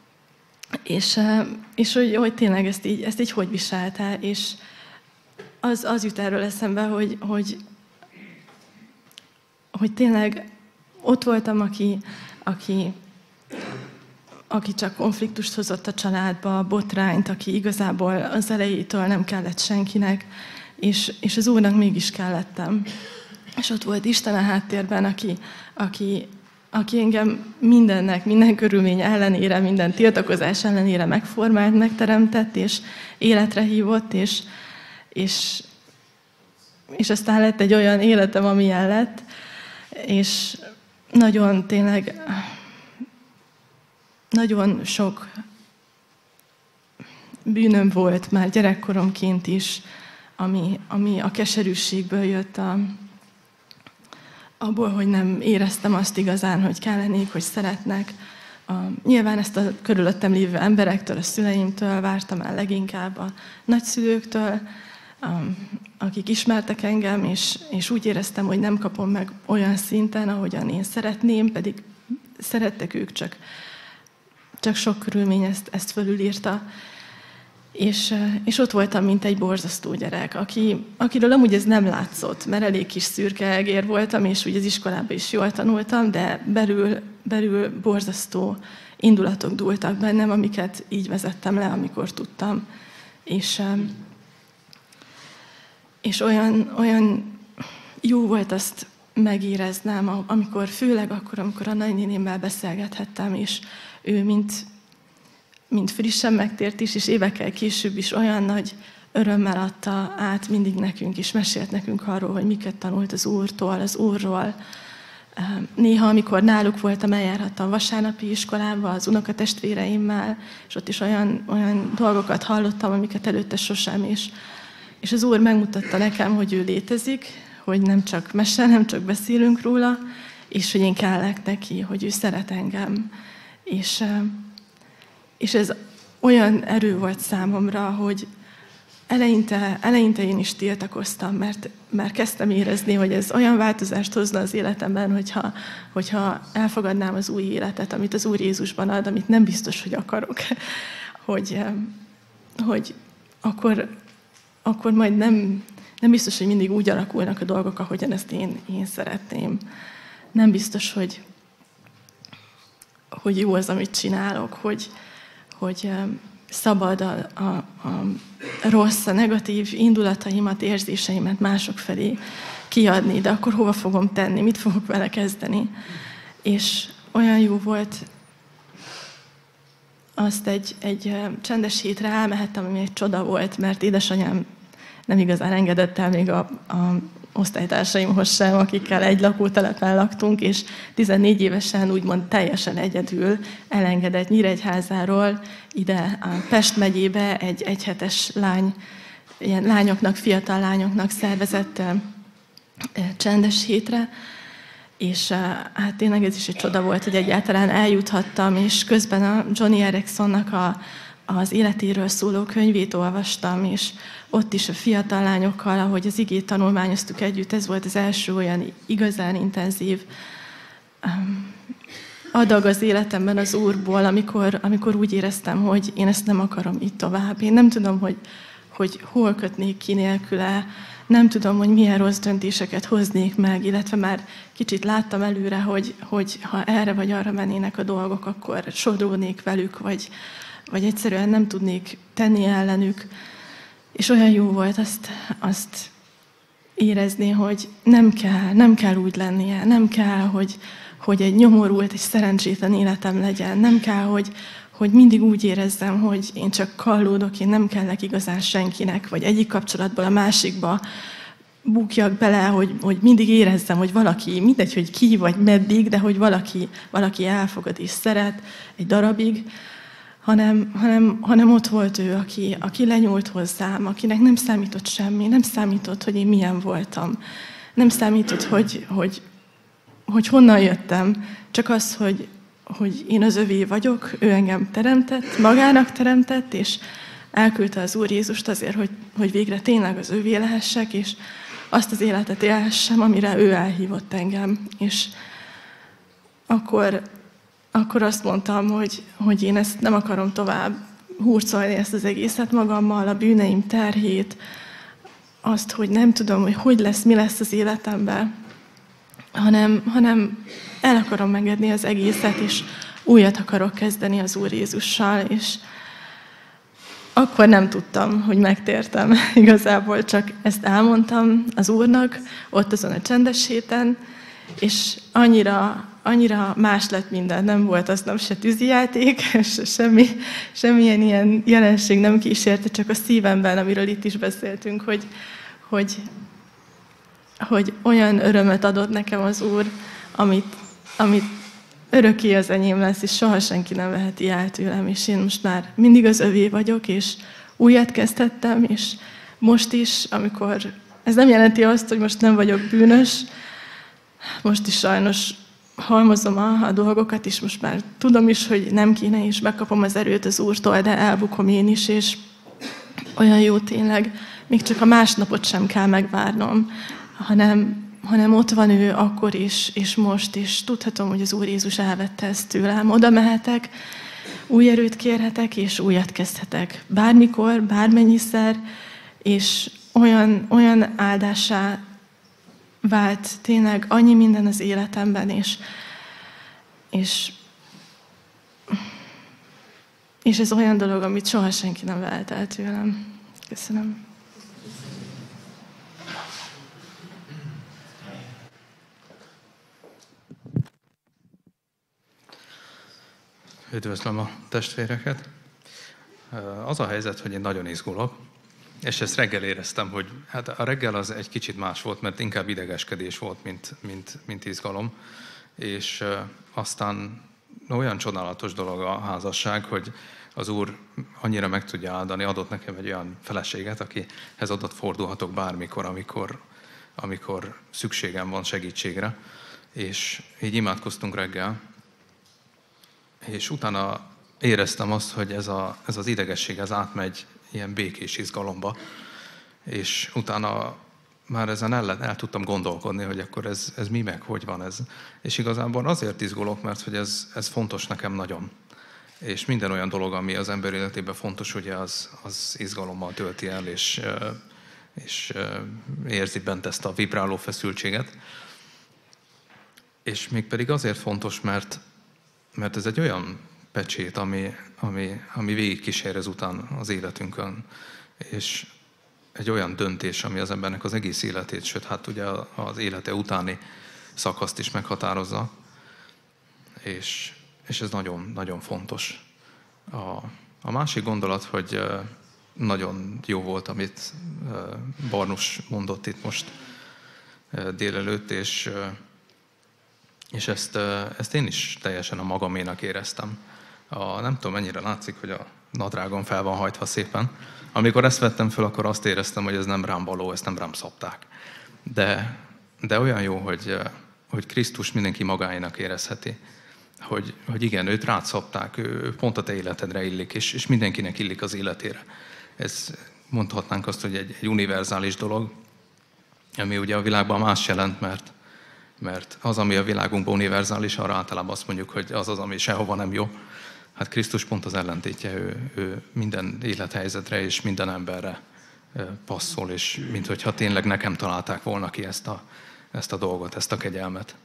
Speaker 3: És hogy tényleg ezt így hogy viselte, és az jut erről eszembe, hogy tényleg ott voltam, aki csak konfliktust hozott a családba, botrányt, aki igazából az elejétől nem kellett senkinek, és az Úrnak mégis kellettem. És ott volt Isten a háttérben, aki engem minden körülmény ellenére, minden tiltakozás ellenére megformált, megteremtett, és életre hívott, és aztán lett egy olyan életem, amilyen lett, és nagyon tényleg nagyon sok bűnöm volt már gyerekkoromként is, ami a keserűségből jött, abból, hogy nem éreztem azt igazán, hogy kellenék, hogy szeretnek. Nyilván ezt a körülöttem lévő emberektől, a szüleimtől vártam el leginkább, a nagyszülőktől, akik ismertek engem, és úgy éreztem, hogy nem kapom meg olyan szinten, ahogyan én szeretném, pedig szerettek ők, csak sok körülmény ezt fölülírta. És ott voltam, mint egy borzasztó gyerek, akiről amúgy ez nem látszott, mert elég kis szürke egér voltam, és úgy az iskolában is jól tanultam, de belül borzasztó indulatok dúltak bennem, amiket így vezettem le, amikor tudtam. És olyan jó volt azt megéreznem, főleg akkor, amikor a nagynénémmel beszélgethettem, és ő mint frissen megtért is, és évekkel később is olyan nagy örömmel adta át mindig nekünk, és mesélt nekünk arról, hogy miket tanult az Úrtól, az Úrról. Néha, amikor náluk voltam, eljárhattam vasárnapi iskolába az unokatestvéreimmel, és ott is olyan dolgokat hallottam, amiket előtte sosem, és az Úr megmutatta nekem, hogy ő létezik, hogy nem csak mese, nem csak beszélünk róla, és hogy én kellek neki, hogy ő szeret engem. És ez olyan erő volt számomra, hogy eleinte én is tiltakoztam, mert kezdtem érezni, hogy ez olyan változást hozna az életemben, hogyha elfogadnám az új életet, amit az Úr Jézusban ad, amit nem biztos, hogy akarok, hogy akkor majd nem biztos, hogy mindig úgy alakulnak a dolgok, ahogyan ezt én szeretném. Nem biztos, hogy jó az, amit csinálok, hogy szabad a rossz, a negatív indulataimat, érzéseimet mások felé kiadni, de akkor hova fogom tenni, mit fogok vele kezdeni. És olyan jó volt, azt egy csendes hétre elmehettem, ami egy csoda volt, mert édesanyám nem igazán engedett el még a osztálytársaimhoz sem, akikkel egy lakótelepen laktunk, és 14 évesen úgymond teljesen egyedül elengedett Nyíregyházáról ide a Pest megyébe egy egyhetes ilyen lányoknak, fiatal lányoknak szervezett csendes hétre, és hát tényleg ez is egy csoda volt, hogy egyáltalán eljuthattam, és közben a Johnny Ericksonnak az életéről szóló könyvét olvastam, és ott is a fiatal lányokkal, ahogy az igét tanulmányoztuk együtt, ez volt az első olyan igazán intenzív adag az életemben az Úrból, amikor úgy éreztem, hogy én ezt nem akarom így tovább. Én nem tudom, hogy hol kötnék ki nélküle, nem tudom, hogy milyen rossz döntéseket hoznék meg, illetve már kicsit láttam előre, hogy ha erre vagy arra mennének a dolgok, akkor sodródnék velük, vagy egyszerűen nem tudnék tenni ellenük. És olyan jó volt azt érezni, hogy nem kell úgy lennie, nem kell, hogy egy nyomorult és szerencsétlen életem legyen, nem kell, hogy mindig úgy érezzem, hogy én csak kallódok, én nem kellek igazán senkinek, vagy egyik kapcsolatból a másikba bukjak bele, hogy mindig érezzem, hogy valaki, mindegy, hogy ki vagy meddig, de hogy valaki elfogad és szeret egy darabig, hanem ott volt ő, aki lenyúlt hozzám, akinek nem számított semmi, nem számított, hogy én milyen voltam, nem számított, hogy honnan jöttem, csak az, hogy én az övé vagyok, ő engem teremtett, magának teremtett, és elküldte az Úr Jézust azért, hogy végre tényleg az övé lehessek, és azt az életet élhessem, amire ő elhívott engem. És akkor azt mondtam, hogy én ezt nem akarom tovább hurcolni, ezt az egészet magammal, a bűneim terhét, azt, hogy nem tudom, hogy lesz, mi lesz az életemben, hanem el akarom engedni az egészet, és újat akarok kezdeni az Úr Jézussal, és akkor nem tudtam, hogy megtértem igazából, csak ezt elmondtam az Úrnak, ott azon a csendes héten, és annyira más lett minden, nem volt aznap se tűzijáték, semmilyen ilyen jelenség nem kísérte, csak a szívemben, amiről itt is beszéltünk, hogy olyan örömet adott nekem az Úr, amit örökké az enyém lesz, és soha senki nem veheti el tőlem, és én most már mindig az övé vagyok, és újat kezdtettem, és most is, amikor ez nem jelenti azt, hogy most nem vagyok bűnös, most is sajnos halmozom a dolgokat, és most már tudom is, hogy nem kéne, és megkapom az erőt az Úrtól, de elbukom én is, és olyan jó tényleg, még csak a másnapot sem kell megvárnom, hanem ott van ő akkor is, és most, és tudhatom, hogy az Úr Jézus elvette ezt tőlem. Oda mehetek, új erőt kérhetek, és újat kezdhetek. Bármikor, bármennyiszer, és olyan áldássá vált tényleg annyi minden az életemben, és ez olyan dolog, amit soha senki nem vehet el tőlem. Köszönöm.
Speaker 4: Üdvözlöm a testvéreket. Az a helyzet, hogy én nagyon izgulok, és ezt reggel éreztem, hogy hát a reggel az egy kicsit más volt, mert inkább idegeskedés volt, mint izgalom. És aztán olyan csodálatos dolog a házasság, hogy az Úr annyira meg tudja áldani, adott nekem egy olyan feleséget, akihez oda fordulhatok bármikor, amikor szükségem van segítségre. És így imádkoztunk reggel, és utána éreztem azt, hogy ez az idegesség ez átmegy ilyen békés izgalomba, és utána már ezen el tudtam gondolkodni, hogy akkor ez mi meg, hogy van ez. És igazából azért izgulok, mert hogy ez fontos nekem nagyon. És minden olyan dolog, ami az ember életében fontos, ugye az izgalommal tölti el, és érzi bent ezt a vibráló feszültséget. És mégpedig azért fontos, mert ez egy olyan pecsét, ami végigkísér ezután az életünkön, és egy olyan döntés, ami az embernek az egész életét, sőt, hát ugye az élete utáni szakaszt is meghatározza, és ez nagyon, nagyon fontos. A másik gondolat, hogy nagyon jó volt, amit Barnus mondott itt most délelőtt, és ezt én is teljesen a magaménak éreztem. Nem tudom, mennyire látszik, hogy a nadrágon fel van hajtva szépen. Amikor ezt vettem föl, akkor azt éreztem, hogy ez nem rám való, ezt nem rám szabták. De olyan jó, hogy Krisztus mindenki magáénak érezheti. Hogy igen, őt rád szabták, ő pont a te életedre illik, és mindenkinek illik az életére. Ez mondhatnánk azt, hogy egy univerzális dolog, ami ugye a világban más jelent, mert az, ami a világunkban univerzális, arra általában azt mondjuk, hogy az, ami sehova nem jó. Hát Krisztus pont az ellentétje, ő minden élethelyzetre és minden emberre passzol, és minthogyha tényleg nekem találták volna ki ezt a dolgot, ezt a kegyelmet.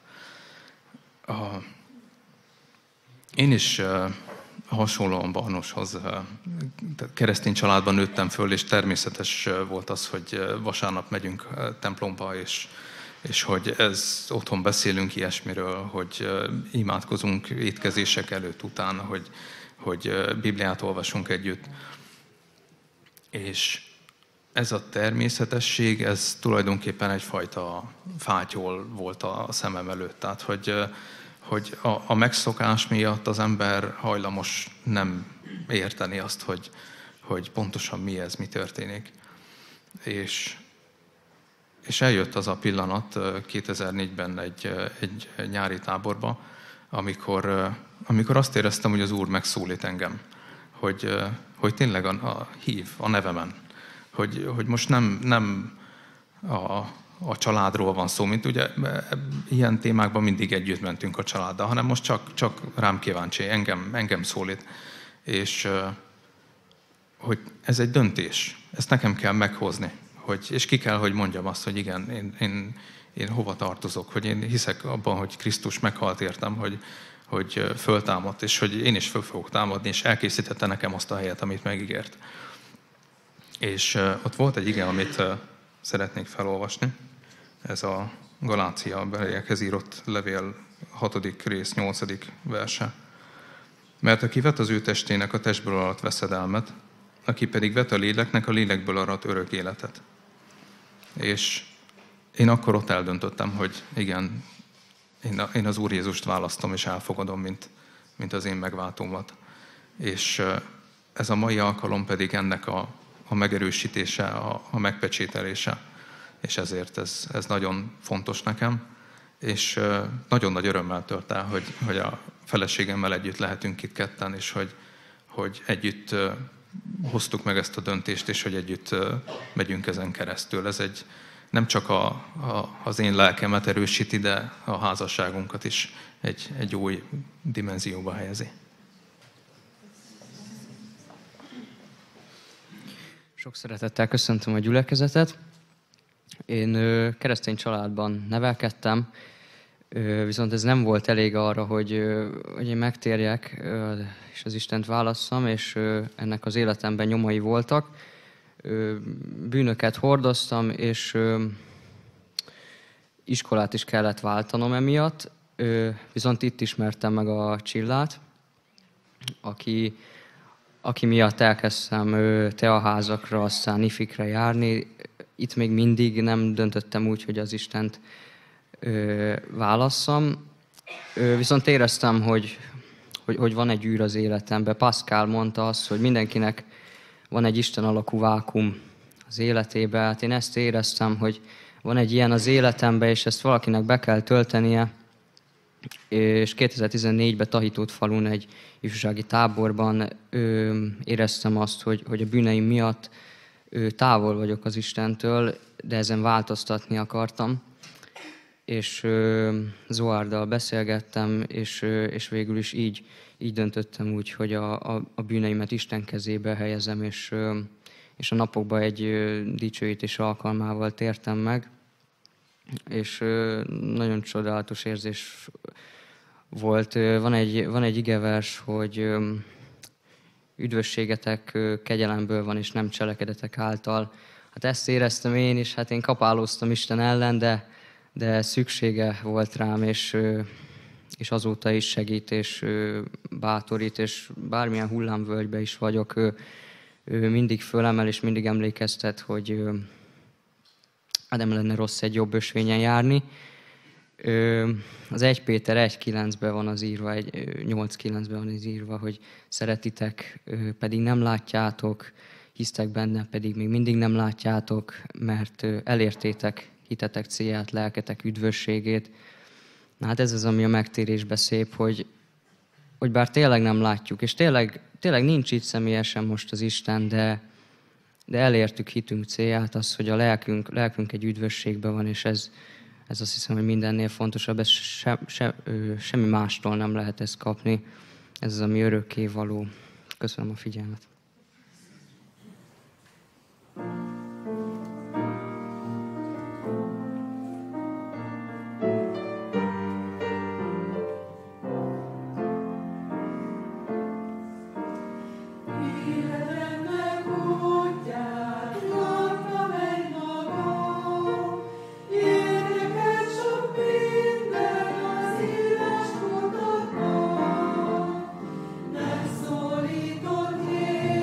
Speaker 4: Én is hasonlóan Barnushoz keresztény családban nőttem föl, és természetes volt az, hogy vasárnap megyünk templomba, és hogy otthon beszélünk ilyesmiről, hogy imádkozunk étkezések előtt, után, hogy Bibliát olvasunk együtt. És ez a természetesség, ez tulajdonképpen egyfajta fátyol volt a szemem előtt. Tehát, hogy a megszokás miatt az ember hajlamos nem érteni azt, hogy pontosan mi ez, mi történik. És eljött az a pillanat 2004-ben egy nyári táborba, amikor azt éreztem, hogy az Úr megszólít engem, hogy tényleg hív a nevemen, hogy most nem a családról van szó, mint ugye ilyen témákban mindig együtt mentünk a családdal, hanem most csak rám kíváncsi, engem szólít. És hogy ez egy döntés, ezt nekem kell meghozni, és ki kell, hogy mondjam azt, hogy igen, én hova tartozok, hogy én hiszek abban, hogy Krisztus meghalt értem, hogy föltámadt, és hogy én is föl fogok támadni, és elkészítette nekem azt a helyet, amit megígért. És ott volt egy ige, amit szeretnék felolvasni. Ez a Galácia beliekhez írott levél 6. rész 8. verse. Mert aki vet az ő testének, a testből arat veszedelmet, aki pedig vet a léleknek, a lélekből arat örök életet. És én akkor ott eldöntöttem, hogy igen, én az Úr Jézust választom és elfogadom, mint az én megváltómat. És ez a mai alkalom pedig ennek a megerősítése, a megpecsételése. És ezért ez nagyon fontos nekem. És nagyon nagy örömmel tört el, hogy a feleségemmel együtt lehetünk itt ketten, és hogy együtt hoztuk meg ezt a döntést, és hogy együtt megyünk ezen keresztül. Ez nem csak az én lelkemet erősíti, de a házasságunkat is egy új dimenzióba helyezi.
Speaker 5: Sok szeretettel köszöntöm a gyülekezetet. Én keresztény családban nevelkedtem, viszont ez nem volt elég arra, hogy én megtérjek, és az Istent válasszam, és ennek az életemben nyomai voltak. Bűnöket hordoztam, és iskolát is kellett váltanom emiatt, viszont itt ismertem meg a Csillát, aki miatt elkezdtem teaházakra, aztán ifikre járni. Itt még mindig nem döntöttem úgy, hogy az Istent válasszam. Viszont éreztem, hogy van egy űr az életemben. Pascal mondta azt, hogy mindenkinek van egy Isten alakú vákum az életében. Hát én ezt éreztem, hogy van egy ilyen az életemben, és ezt valakinek be kell töltenie. És 2014-ben Tahitót falun egy ifjúsági táborban éreztem azt, hogy a bűneim miatt távol vagyok az Istentől, de ezen változtatni akartam. És Zoárdal beszélgettem, és végül is így döntöttem úgy, hogy a bűneimet Isten kezébe helyezem, és a napokban egy dicsőítés alkalmával tértem meg. És nagyon csodálatos érzés volt. Van egy igevers, hogy üdvösségetek kegyelemből van, és nem cselekedetek által. Hát ezt éreztem én is, hát én kapálóztam Isten ellen, de szüksége volt rám, és azóta is segít, és bátorít, és bármilyen hullámvölgyben is vagyok, ő mindig fölemel és mindig emlékeztet, hogy nem lenne rossz egy jobb ösvényen járni. Az 1 Péter 1.9-ben van az írva, 8.9-ben van az írva, hogy szeretitek, pedig nem látjátok, hisztek benne, pedig még mindig nem látjátok, mert elértétek hitetek célját, lelketek üdvösségét. Na hát ez az, ami a megtérésben szép, hogy bár tényleg nem látjuk, és tényleg nincs itt személyesen most az Isten, de elértük hitünk célját, az, hogy a lelkünk egy üdvösségben van, és ez azt hiszem, hogy mindennél fontosabb, ez semmi mástól nem lehet ezt kapni. Ez az, ami örökké való. Köszönöm a figyelmet.
Speaker 6: Megszólított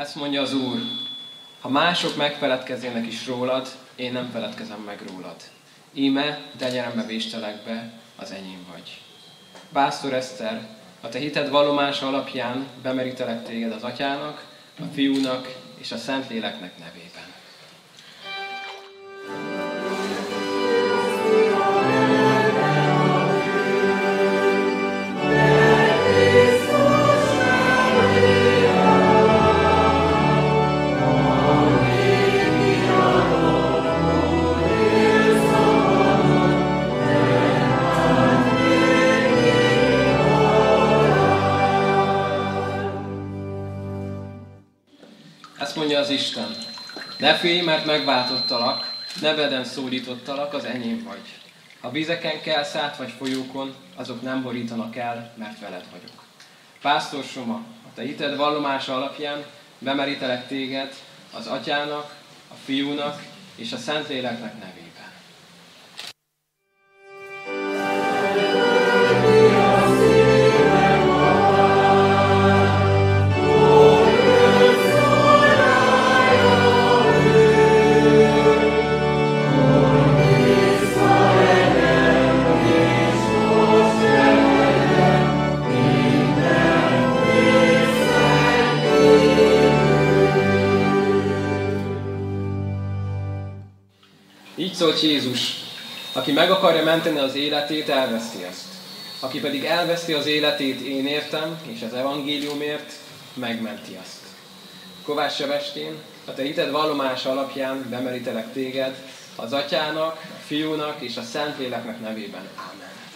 Speaker 2: Ezt mondja az Úr, ha mások megfeledkeznének is rólad, én nem feledkezem meg rólad. Íme, tenyerembe véstelek be, az enyém vagy. Pásztor Eszter, a te hited vallomása alapján bemerítelek téged az Atyának, a Fiúnak és a Szentléleknek nevében. Mondja az Isten, ne félj, mert megváltottalak, neveden szólítottalak, az enyém vagy. Ha vizeken kelsz át vagy folyókon, azok nem borítanak el, mert veled vagyok. Pásztor Soma, a te hited vallomása alapján bemerítelek téged az Atyának, a Fiúnak és a Szentléleknek nevében. Így szólt Jézus, aki meg akarja menteni az életét, elveszti ezt. Aki pedig elveszti az életét én értem, és az evangéliumért, megmenti azt. Kovács Sevestén, a te hited vallomása alapján bemerítelek téged az Atyának, a Fiúnak és a Szentléleknek nevében. Ámen.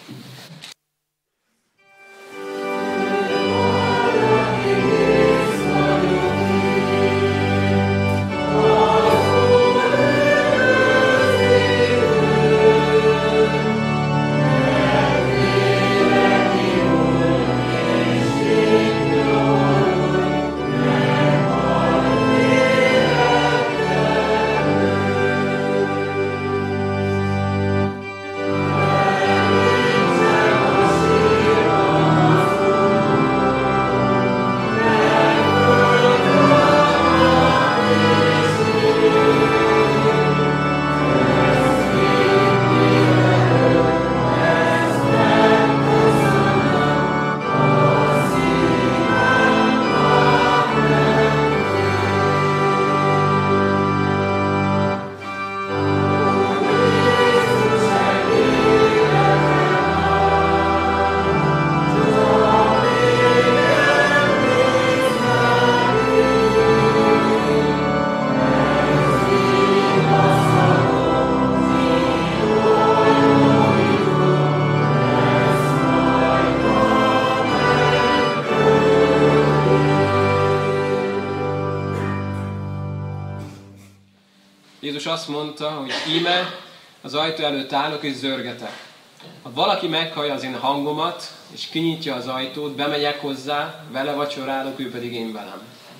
Speaker 2: Jézus azt mondta, hogy íme, az ajtó előtt állok és zörgetek. Ha valaki meghallja az én hangomat, és kinyitja az ajtót, bemegyek hozzá, vele vacsorálok, ő pedig én velem.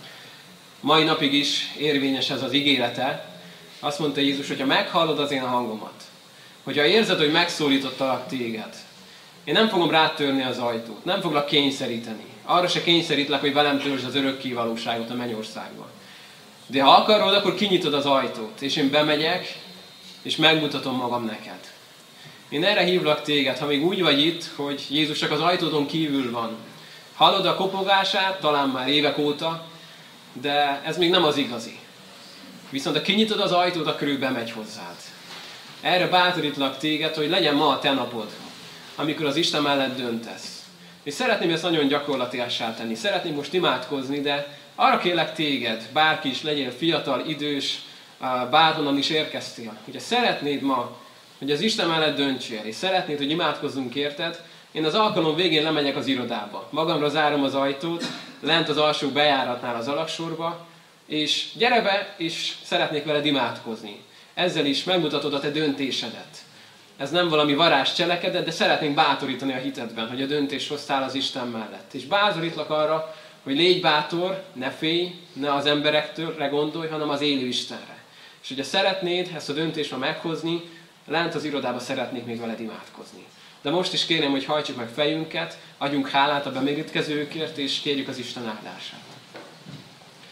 Speaker 2: Mai napig is érvényes ez az ígérete. Azt mondta Jézus, hogy ha meghallod az én hangomat, hogyha érzed, hogy megszólítottalak téged, én nem fogom rátörni az ajtót, nem foglak kényszeríteni. Arra se kényszerítlek, hogy velem törzsd az örökké valóságot a mennyországban. De ha akarod, akkor kinyitod az ajtót, és én bemegyek, és megmutatom magam neked. Én erre hívlak téged, ha még úgy vagy itt, hogy Jézus csak az ajtódon kívül van. Hallod a kopogását, talán már évek óta, de ez még nem az igazi. Viszont ha kinyitod az ajtót, akkor ő bemegy hozzád. Erre bátorítlak téged, hogy legyen ma a te napod, amikor az Isten mellett döntesz. És szeretném ezt nagyon gyakorlatiassá tenni. Szeretném most imádkozni, de arra kérlek téged, bárki is legyél, fiatal, idős, bárhonnan is érkeztél, hogyha szeretnéd ma, hogy az Isten mellett döntsél, és szeretnéd, hogy imádkozzunk érted, én az alkalom végén lemegyek az irodába. Magamra zárom az ajtót, lent az alsó bejáratnál az alagsorba, és gyere be, és szeretnék veled imádkozni. Ezzel is megmutatod a te döntésedet. Ez nem valami varázs cselekedet, de szeretnénk bátorítani a hitedben, hogy a döntést hoztál az Isten mellett. És bátorítlak arra, hogy légy bátor, ne félj, ne az emberektől gondolj, hanem az élő Istenre. És hogyha szeretnéd ezt a döntést ma meghozni, lent az irodába szeretnék még veled imádkozni. De most is kérem, hogy hajtsuk meg fejünket, adjunk hálát a bemérítkezőkért, és kérjük az Isten áldását.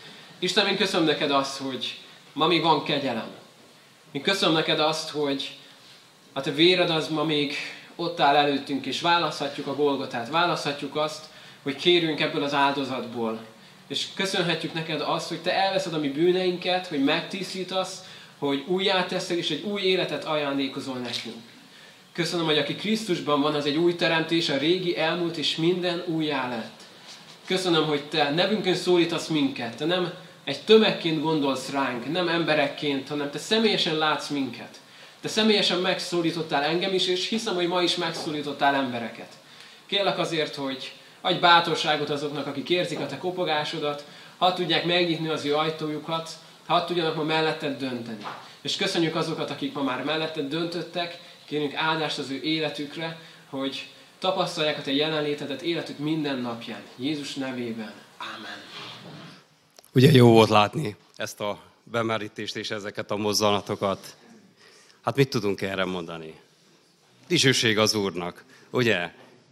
Speaker 2: Istenem, én köszönöm neked azt, hogy ma még van kegyelem. Én köszönöm neked azt, hogy a te véred az ma még ott áll előttünk, és választhatjuk a Golgotát, választhatjuk azt, hogy kérjünk ebből az áldozatból. És köszönhetjük neked azt, hogy te elveszed a mi bűneinket, hogy megtisztítasz, hogy újjá teszel, és egy új életet ajándékozol nekünk. Köszönöm, hogy aki Krisztusban van, az egy új teremtés, a régi elmúlt, és minden újjá lett. Köszönöm, hogy te nevünkön szólítasz minket, te nem egy tömegként gondolsz ránk, nem emberekként, hanem te személyesen látsz minket. Te személyesen megszólítottál engem is, és hiszem, hogy ma is megszólítottál embereket. Kérlek azért, hogy adj bátorságot azoknak, akik érzik a te kopogásodat, hadd tudják megnyitni az ő ajtójukat, hadd tudjanak ma melletted dönteni. És köszönjük azokat, akik ma már melletted döntöttek, kérjünk áldást az ő életükre, hogy tapasztalják a te jelenlétedet életük minden napján. Jézus nevében. Ámen.
Speaker 1: Ugye jó volt látni ezt a bemerítést és ezeket a mozzanatokat. Hát mit tudunk erre mondani? Dicsőség az Úrnak, ugye?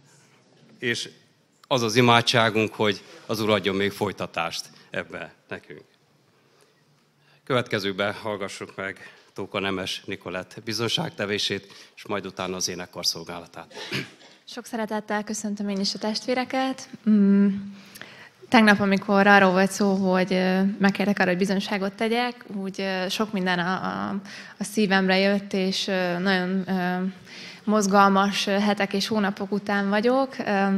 Speaker 1: És az az imádságunk, hogy az Úr adjon még folytatást ebbe nekünk. Következőben hallgassuk meg Tóka Nemes Nikolett bizonságtevését, és majd utána az énekkar szolgálatát.
Speaker 6: Sok szeretettel köszöntöm én is a testvéreket. Tegnap, amikor arról volt szó, hogy megkértek arra, hogy bizonyságot tegyek, úgy sok minden a szívemre jött, és nagyon mozgalmas hetek és hónapok után vagyok,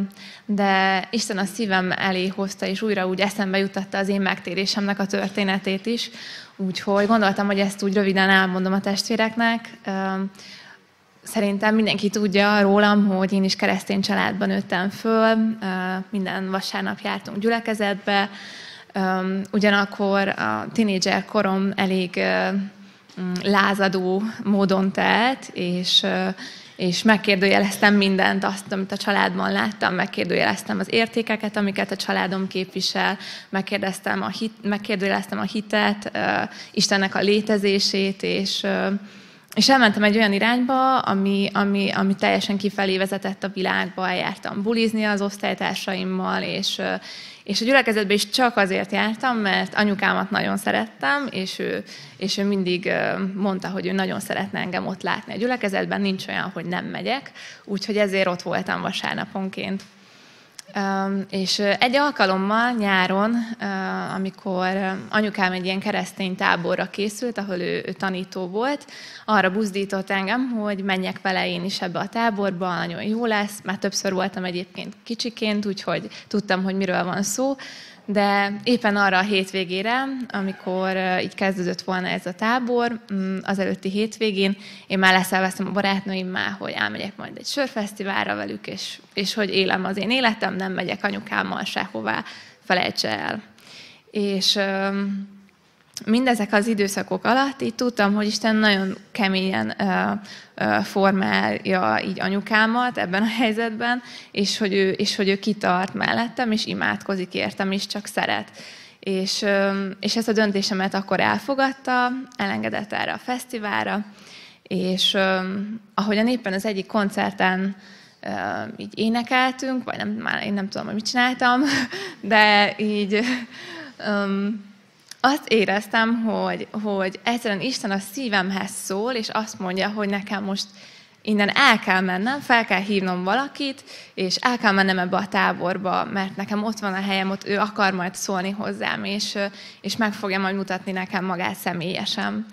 Speaker 6: de Isten a szívem elé hozta, és újra úgy eszembe jutatta az én megtérésemnek a történetét is, úgyhogy gondoltam, hogy ezt úgy röviden elmondom a testvéreknek. Szerintem mindenki tudja rólam, hogy én is keresztény családban nőttem föl, minden vasárnap jártunk gyülekezetbe, ugyanakkor a tínédzser korom elég lázadó módon telt, és megkérdőjeleztem mindent, azt, amit a családban láttam, megkérdőjeleztem az értékeket, amiket a családom képvisel, megkérdőjeleztem a hitet, Istennek a létezését, és elmentem egy olyan irányba, ami teljesen kifelé vezetett a világba. Eljártam bulizni az osztálytársaimmal, és a gyülekezetbe is csak azért jártam, mert anyukámat nagyon szerettem, és ő mindig mondta, hogy ő nagyon szeretne engem ott látni a gyülekezetben, nincs olyan, hogy nem megyek, úgyhogy ezért ott voltam vasárnaponként. És egy alkalommal nyáron, amikor anyukám egy ilyen keresztény táborra készült, ahol ő tanító volt, arra buzdított engem, hogy menjek vele én is ebbe a táborba, nagyon jó lesz. Már többször voltam egyébként kicsiként, úgyhogy tudtam, hogy miről van szó. De éppen arra a hétvégére, amikor így kezdődött volna ez a tábor, az előtti hétvégén, én már leszerveztem a barátnőimmel, hogy elmegyek majd egy sörfesztiválra velük, és hogy élem az én életem, nem megyek anyukámmal sehová, felejtse el. És mindezek az időszakok alatt így tudtam, hogy Isten nagyon keményen formálja így anyukámat ebben a helyzetben, és hogy ő kitart mellettem, és imádkozik értem, és csak szeret. És ezt a döntésemet akkor elfogadta, elengedett erre a fesztiválra, és ahogyan éppen az egyik koncerten így énekeltünk, vagy én nem tudom, hogy mit csináltam, de így azt éreztem, hogy egyszerűen Isten a szívemhez szól, és azt mondja, hogy nekem most innen el kell mennem, fel kell hívnom valakit, és el kell mennem ebbe a táborba, mert nekem ott van a helyem, ott ő akar majd szólni hozzám, és meg fogja majd mutatni nekem magát személyesen.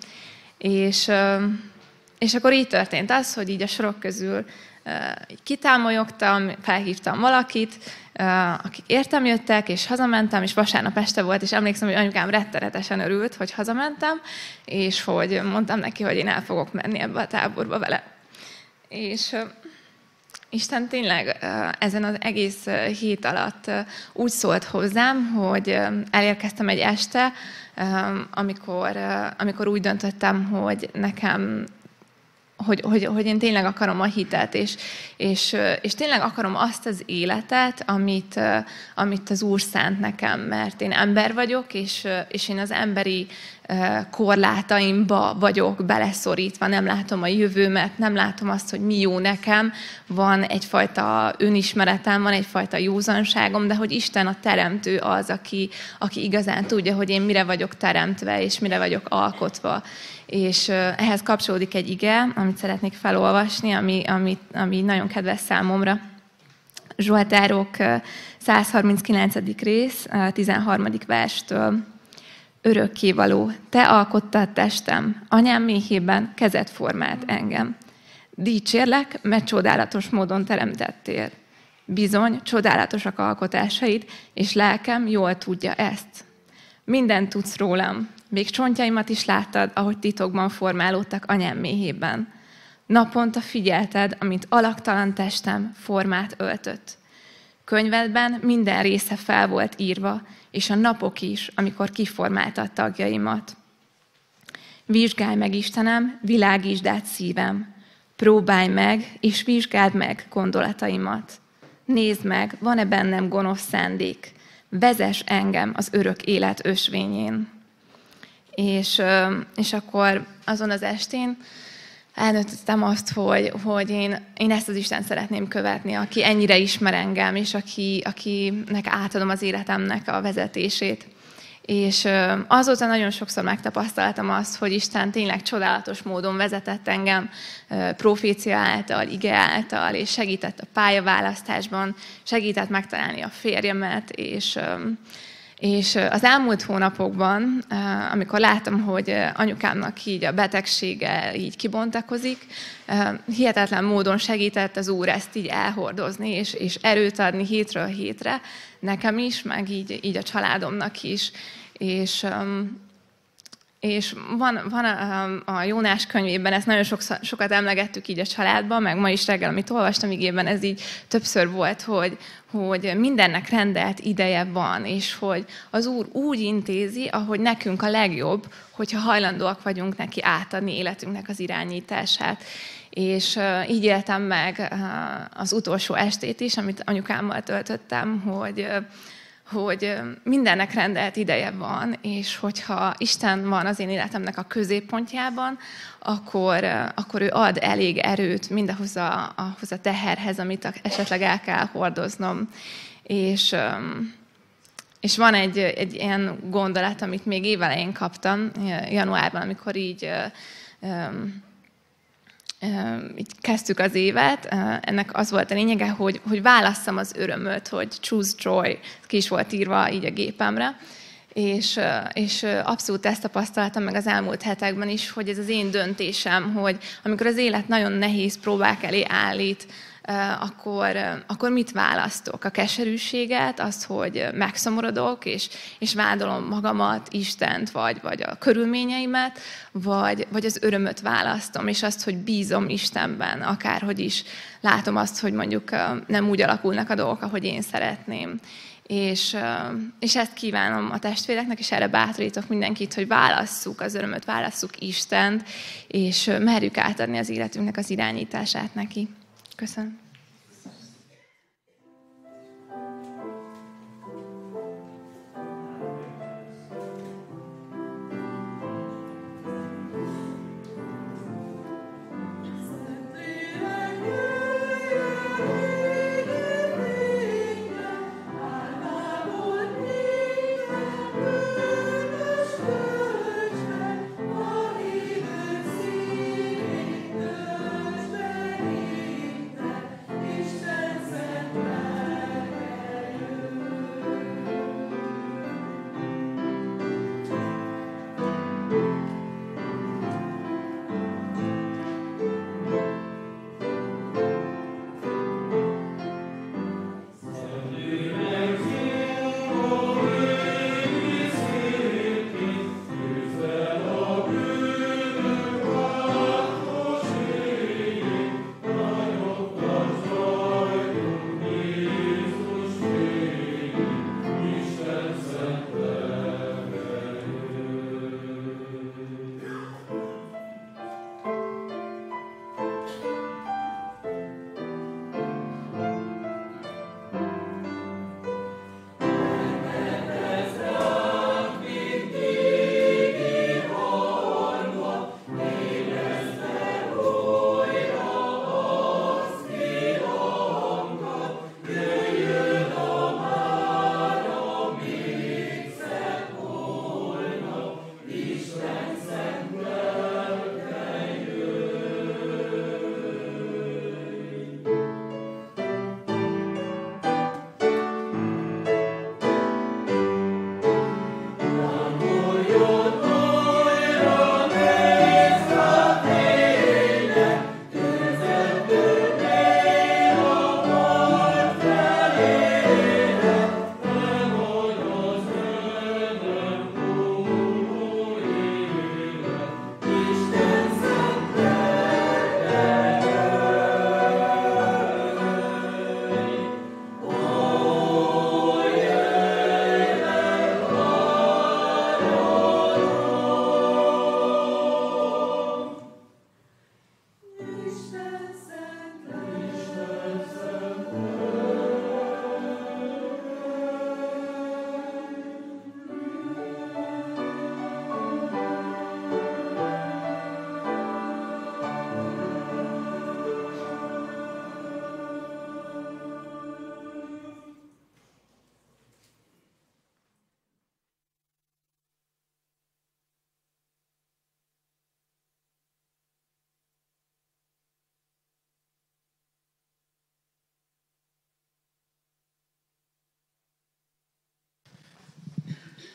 Speaker 6: És akkor így történt az, hogy így a sorok közül így kitámolyogtam, felhívtam valakit, akik értem jöttek, és hazamentem, és vasárnap este volt, és emlékszem, hogy anyukám rettenetesen örült, hogy hazamentem, és hogy mondtam neki, hogy én el fogok menni ebbe a táborba vele. És Isten tényleg ezen az egész hét alatt úgy szólt hozzám, hogy elérkeztem egy este, amikor úgy döntöttem, hogy hogy én tényleg akarom a hitet, és tényleg akarom azt az életet, amit az Úr szánt nekem, mert én ember vagyok, és én az emberi korlátaimba vagyok beleszorítva, nem látom a jövőmet, nem látom azt, hogy mi jó nekem, van egyfajta önismeretem, van egyfajta józanságom, de hogy Isten a teremtő az, aki igazán tudja, hogy én mire vagyok teremtve, és mire vagyok alkotva. És ehhez kapcsolódik egy ige, amit szeretnék felolvasni, ami nagyon kedves számomra. Zsoltárok 139. rész, 13. verstől. Örökkévaló, te alkottad testem, anyám méhében kezed formált engem. Dicsérlek, mert csodálatos módon teremtettél. Bizony, csodálatosak alkotásaid, és lelkem jól tudja ezt. Mindent tudsz rólam, még csontjaimat is láttad, ahogy titokban formálódtak anyám méhében. Naponta figyelted, amint alaktalan testem formát öltött. Könyvedben minden része fel volt írva, és a napok is, amikor kiformálta a tagjaimat. Vizsgálj meg, Istenem, világítsd át szívem. Próbálj meg, és vizsgáld meg gondolataimat. Nézd meg, van-e bennem gonosz szándék. Vezess engem az örök élet ösvényén. És akkor azon az estén elnöttem azt, hogy én ezt az Istent szeretném követni, aki ennyire ismer engem, és akinek átadom az életemnek a vezetését. És azóta nagyon sokszor megtapasztaltam azt, hogy Isten tényleg csodálatos módon vezetett engem profécia által, ige által, és segített a pályaválasztásban, segített megtalálni a férjemet, és az elmúlt hónapokban, amikor láttam, hogy anyukámnak így a betegsége így kibontakozik, hihetetlen módon segített az Úr ezt így elhordozni, és erőt adni hétről hétre, nekem is, meg így a családomnak is. És van a Jónás könyvében, ezt nagyon sokat emlegettük így a családban, meg ma is reggel, amit olvastam igében, ez így többször volt, hogy mindennek rendelt ideje van, és hogy az Úr úgy intézi, ahogy nekünk a legjobb, hogyha hajlandóak vagyunk neki átadni életünknek az irányítását. És így éltem meg az utolsó estét is, amit anyukámmal töltöttem, hogy mindennek rendelt ideje van, és hogyha Isten van az én életemnek a középpontjában, akkor ő ad elég erőt mindahhoz a teherhez, amit esetleg el kell hordoznom. És van egy ilyen gondolat, amit még évelején kaptam, januárban, amikor így kezdtük az évet, ennek az volt a lényege, hogy válasszam az örömöt, hogy choose joy, ki is volt írva így a gépemre, és abszolút ezt tapasztaltam meg az elmúlt hetekben is, hogy ez az én döntésem, hogy amikor az élet nagyon nehéz próbák elé állít, akkor mit választok? A keserűséget, azt, hogy megszomorodok, és vádolom magamat, Istent, vagy a körülményeimet, vagy az örömöt választom, és azt, hogy bízom Istenben, akárhogy is látom azt, hogy mondjuk nem úgy alakulnak a dolgok, ahogy én szeretném. És ezt kívánom a testvéreknek, és erre bátorítok mindenkit, hogy válasszuk az örömöt, válasszuk Istent, és merjük átadni az életünknek az irányítását neki. Köszönöm.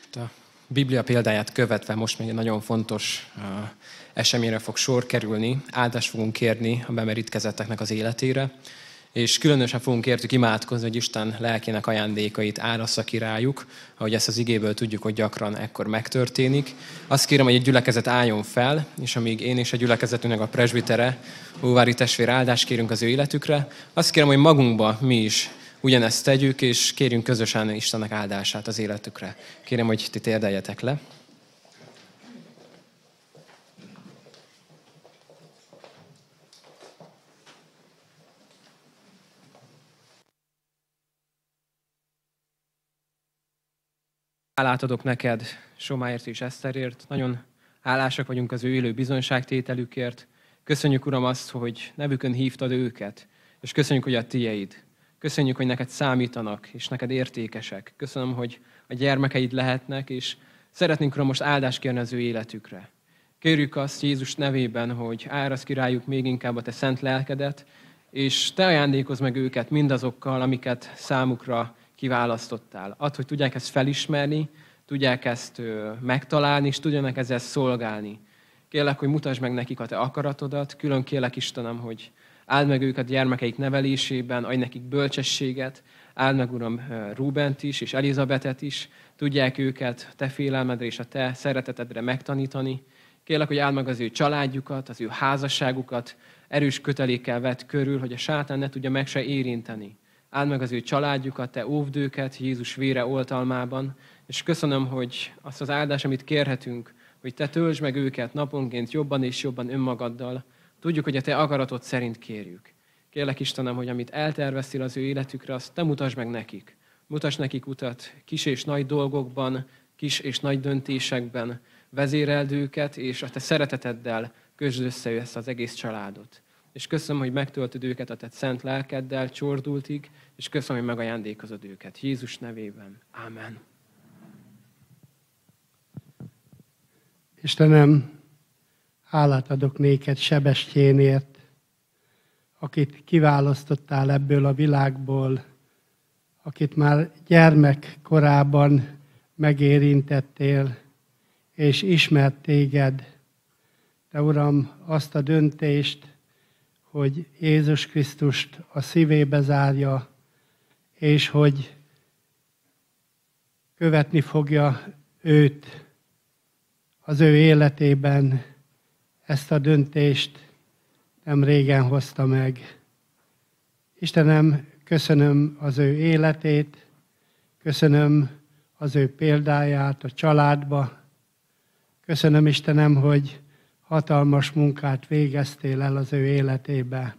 Speaker 2: A Biblia példáját követve most még egy nagyon fontos eseményre fog sor kerülni. Áldást fogunk kérni a bemerítkezetteknek az életére, és különösen fogunk értük imádkozni, hogy Isten lelkének ajándékait árassza ki rájuk, ahogy ezt az igéből tudjuk, hogy gyakran ekkor megtörténik. Azt kérem, hogy egy gyülekezet álljon fel, és amíg én és a gyülekezetünknek a presbitere, Óvári testvér áldást kérünk az ő életükre, azt kérem, hogy magunkba mi is ugyanezt tegyük, és kérjünk közösen Istennek áldását az életükre. Kérem, hogy ti térdeljetek le. Hálát adok neked Somáért és Eszterért. Nagyon hálásak vagyunk az ő élő bizonyságtételükért. Köszönjük, Uram, azt, hogy nevükön hívtad őket, és köszönjük, hogy a tieid. Köszönjük, hogy neked számítanak, és neked értékesek. Köszönöm, hogy a gyermekeid lehetnek, és szeretnénk, Uram, most áldást kérni az ő életükre. Kérjük azt Jézus nevében, hogy árasz ki rájuk még inkább a te szent lelkedet, és te ajándékozz meg őket mindazokkal, amiket számukra kiválasztottál. Add, hogy tudják ezt felismerni, tudják ezt megtalálni, és tudjanak ezzel szolgálni. Kérlek, hogy mutasd meg nekik a te akaratodat, külön kérlek, Istenem, hogy áld meg őket gyermekeik nevelésében, adj nekik bölcsességet, áld meg, Uram, Rúbent is, és Elizabetet is, tudják őket te félelmedre és a te szeretetedre megtanítani. Kérlek, hogy áld meg az ő családjukat, az ő házasságukat, erős kötelékkel vedd körül, hogy a sátán ne tudja meg se érinteni. Áld meg az ő családjukat, te óvd őket Jézus vére oltalmában, és köszönöm, hogy azt az áldást, amit kérhetünk, hogy te töltsd meg őket naponként jobban és jobban önmagaddal. Tudjuk, hogy a te akaratod szerint kérjük. Kérlek, Istenem, hogy amit elterveztél az ő életükre, azt te mutasd meg nekik. Mutasd nekik utat kis és nagy dolgokban, kis és nagy döntésekben. Vezéreld őket, és a te szereteteddel kösd össze ezt az egész családot. És köszönöm, hogy megtöltöd őket a te szent lelkeddel csordultig, és köszönöm, hogy megajándékozod őket. Jézus nevében. Ámen.
Speaker 7: Istenem, hálát adok néked Sebestyénért, akit kiválasztottál ebből a világból, akit már gyermekkorában megérintettél, és ismert téged. De Uram, azt a döntést, hogy Jézus Krisztust a szívébe zárja, és hogy követni fogja őt az ő életében, ezt a döntést nem régen hozta meg. Istenem, köszönöm az ő életét, köszönöm az ő példáját a családba. Köszönöm, Istenem, hogy hatalmas munkát végeztél el az ő életébe.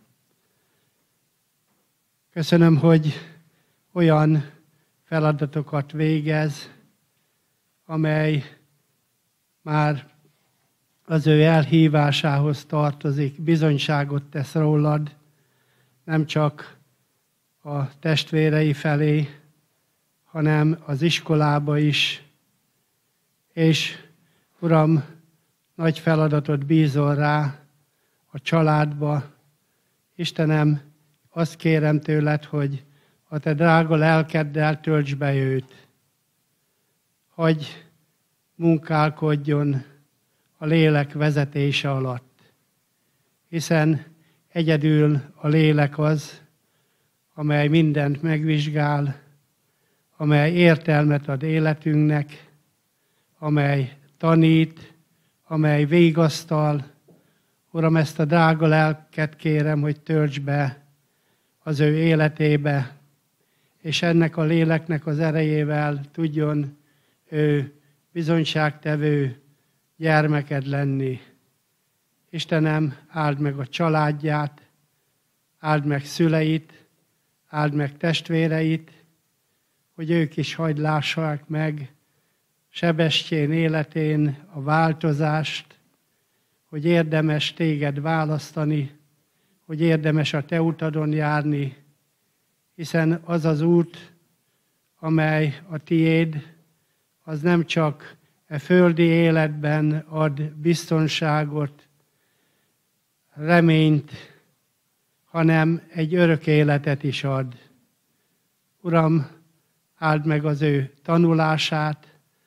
Speaker 7: Köszönöm, hogy olyan feladatokat végez, amely már az ő elhívásához tartozik, bizonyságot tesz rólad, nem csak a testvérei felé, hanem az iskolába is. És Uram, nagy feladatot bízol rá a családba. Istenem, azt kérem tőled, hogy a te drága lelkeddel töltsd be őt. Hagyj munkálkodjon a lélek vezetése alatt, hiszen egyedül a lélek az, amely mindent megvizsgál, amely értelmet ad életünknek, amely tanít, amely végasztal. Uram, ezt a drága lelket kérem, hogy töltsd be az ő életébe, és ennek a léleknek az erejével tudjon ő bizonyságtevő gyermeked lenni. Istenem, áld meg a családját, áld meg szüleit, áld meg testvéreit, hogy ők is hagyd lássák meg Sebestyén életén a változást, hogy érdemes téged választani, hogy érdemes a te utadon járni, hiszen az az út, amely a tiéd, az nem csak e földi életben ad biztonságot, reményt, hanem egy örök életet is ad. Uram, áld meg az ő tanulását,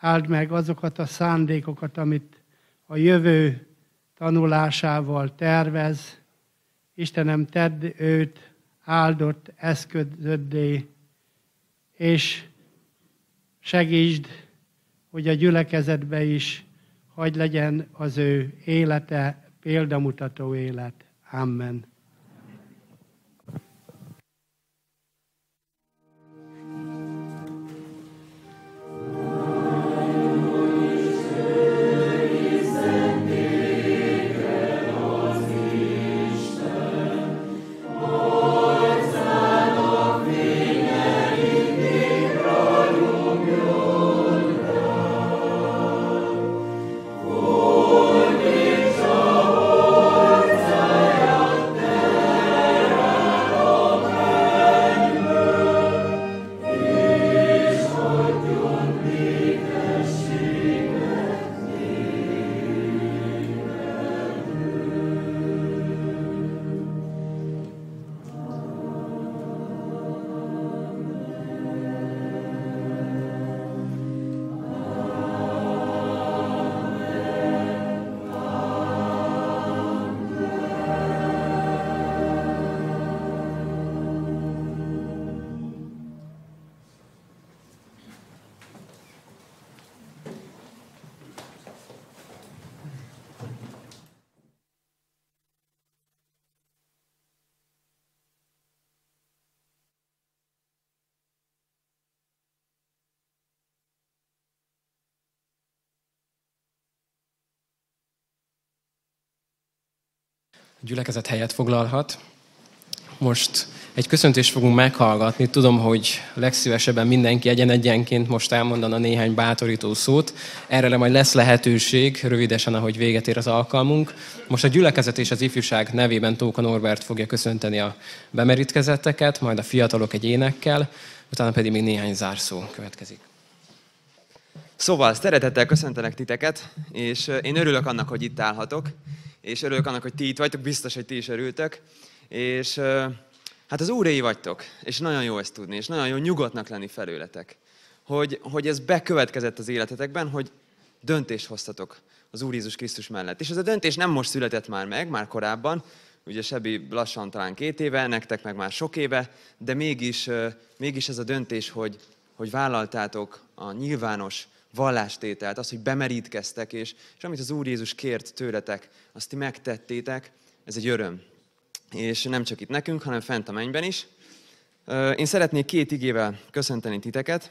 Speaker 7: áld meg azokat a szándékokat, amit a jövő tanulásával tervez. Istenem, tedd őt áldott eszközöddé, és segítsd, hogy a gyülekezetbe is hagy legyen az ő élete példamutató élet. Amen.
Speaker 2: Gyülekezet helyet foglalhat. Most egy köszöntést fogunk meghallgatni. Tudom, hogy legszívesebben mindenki egyenként most elmondana néhány bátorító szót. Erre majd lesz lehetőség, rövidesen, ahogy véget ér az alkalmunk. Most a gyülekezet és az ifjúság nevében Tóka Norbert fogja köszönteni a bemerítkezetteket, majd a fiatalok egy énekkel, utána pedig még néhány zárszó következik.
Speaker 8: Szóval szeretettel köszöntelek titeket, és én örülök annak, hogy itt állhatok, és örülök annak, hogy ti itt vagytok, biztos, hogy ti is örültök, és hát az Úréi vagytok, és nagyon jó ezt tudni, és nagyon jó nyugodtnak lenni felőletek, hogy ez bekövetkezett az életetekben, hogy döntést hoztatok az Úr Jézus Krisztus mellett. És ez a döntés nem most született már korábban, ugye Sebi lassan talán 2 éve, nektek meg már sok éve, de mégis ez a döntés, hogy vállaltátok a nyilvános vallástételt, az, hogy bemerítkeztek, és amit az Úr Jézus kért tőletek, azt ti megtettétek, ez egy öröm. És nem csak itt nekünk, hanem fent a mennyben is. Én szeretnék 2 igével köszönteni titeket.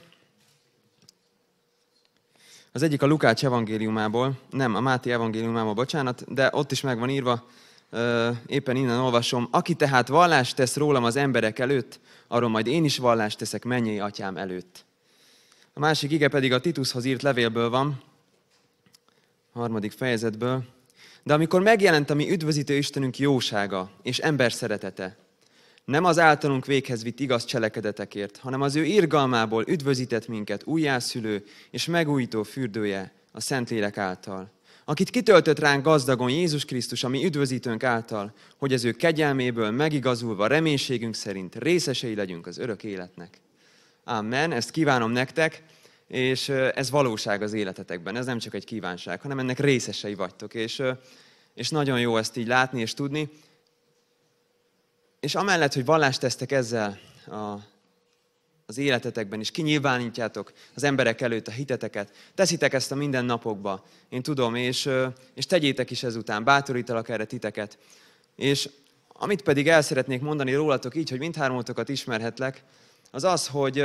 Speaker 8: Az egyik a Lukács evangéliumából, nem, a Máté evangéliumából, bocsánat, de ott is meg van írva, éppen innen olvasom. Aki tehát vallást tesz rólam az emberek előtt, arról majd én is vallást teszek mennyei atyám előtt. A másik ige pedig a Titushoz írt levélből van, 3. fejezetből. De amikor megjelent a mi üdvözítő Istenünk jósága és ember szeretete, nem az általunk véghez vitt igaz cselekedetekért, hanem az ő irgalmából üdvözített minket újjászülő és megújító fürdője a Szentlélek által, akit kitöltött ránk gazdagon Jézus Krisztus, a mi üdvözítőnk által, hogy az ő kegyelméből megigazulva reménységünk szerint részesei legyünk az örök életnek. Amen, ezt kívánom nektek, és ez valóság az életetekben, ez nem csak egy kívánság, hanem ennek részesei vagytok, és nagyon jó ezt így látni és tudni. És amellett, hogy vallást tesztek ezzel az életetekben is, kinyilvánítjátok az emberek előtt a hiteteket, teszitek ezt a mindennapokba, én tudom, és tegyétek is ezután, bátorítalak erre titeket. És amit pedig el szeretnék mondani rólatok így, hogy mindhármótokat ismerhetlek, az az, hogy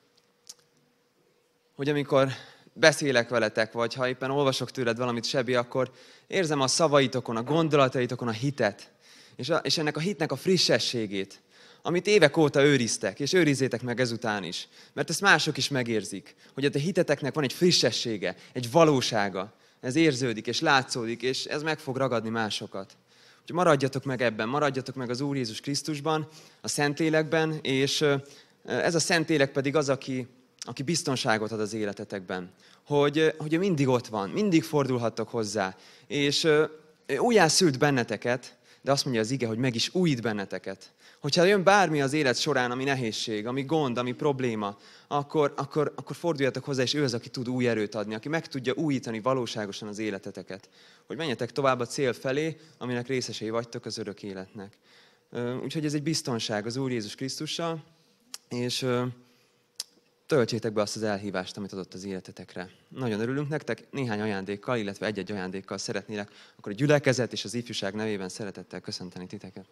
Speaker 8: amikor beszélek veletek, vagy ha éppen olvasok tőled valamit, Sebi, akkor érzem a szavaitokon, a gondolataitokon a hitet, és ennek a hitnek a frissességét, amit évek óta őriztek, és őrizzétek meg ezután is. Mert ezt mások is megérzik, hogy a te hiteteknek van egy frissessége, egy valósága. Ez érződik, és látszódik, és ez meg fog ragadni másokat. Úgyhogy maradjatok meg ebben, maradjatok meg az Úr Jézus Krisztusban, a Szentlélekben, és ez a Szentlélek pedig az, aki biztonságot ad az életetekben. Hogy mindig ott van, mindig fordulhattok hozzá. És újjászült benneteket, de azt mondja az ige, hogy meg is újít benneteket. Hogyha jön bármi az élet során, ami nehézség, ami gond, ami probléma, akkor forduljatok hozzá, és ő az, aki tud új erőt adni, aki meg tudja újítani valóságosan az életeteket. Hogy menjetek tovább a cél felé, aminek részesei vagytok az örök életnek. Úgyhogy ez egy biztonság az Úr Jézus Krisztussal, és töltsétek be azt az elhívást, amit adott az életetekre. Nagyon örülünk nektek, néhány ajándékkal, illetve egy-egy ajándékkal szeretnélek akkor a gyülekezet és az ifjúság nevében szeretettel köszönteni titeket.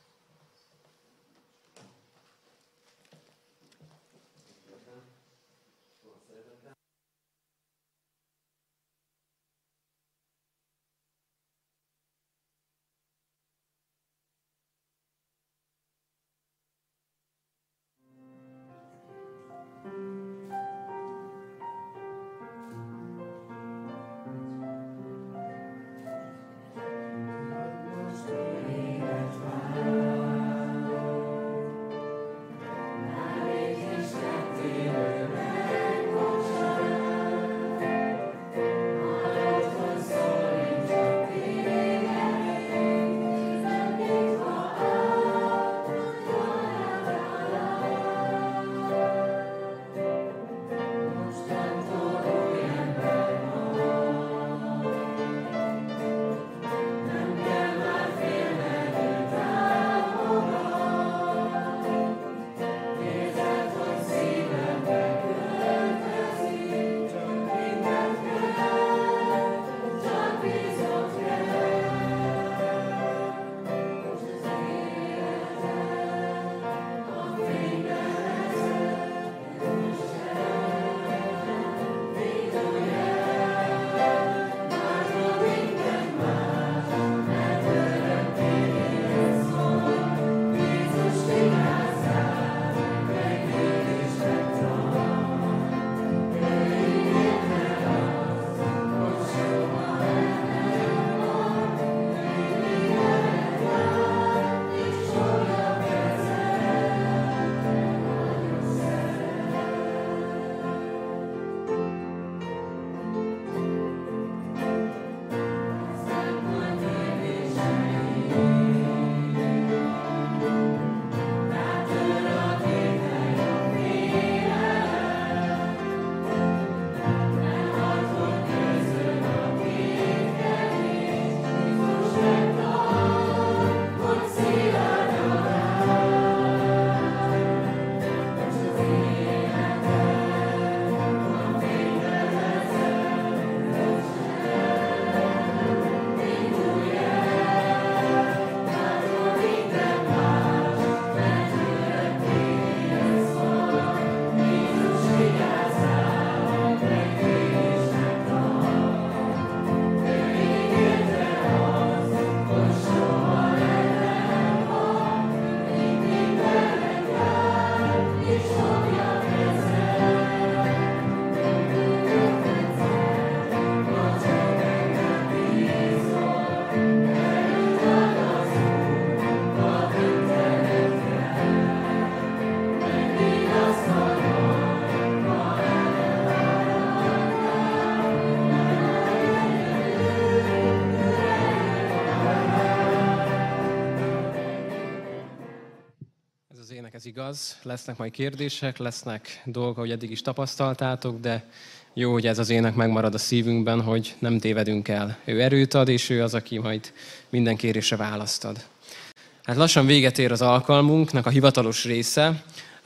Speaker 2: Ez igaz, lesznek majd kérdések, lesznek dolgok, ahogy eddig is tapasztaltátok, de jó, hogy ez az ének megmarad a szívünkben, hogy nem tévedünk el. Ő erőt ad, és ő az, aki majd minden kérésre választ ad. Hát lassan véget ér az alkalmunknak a hivatalos része.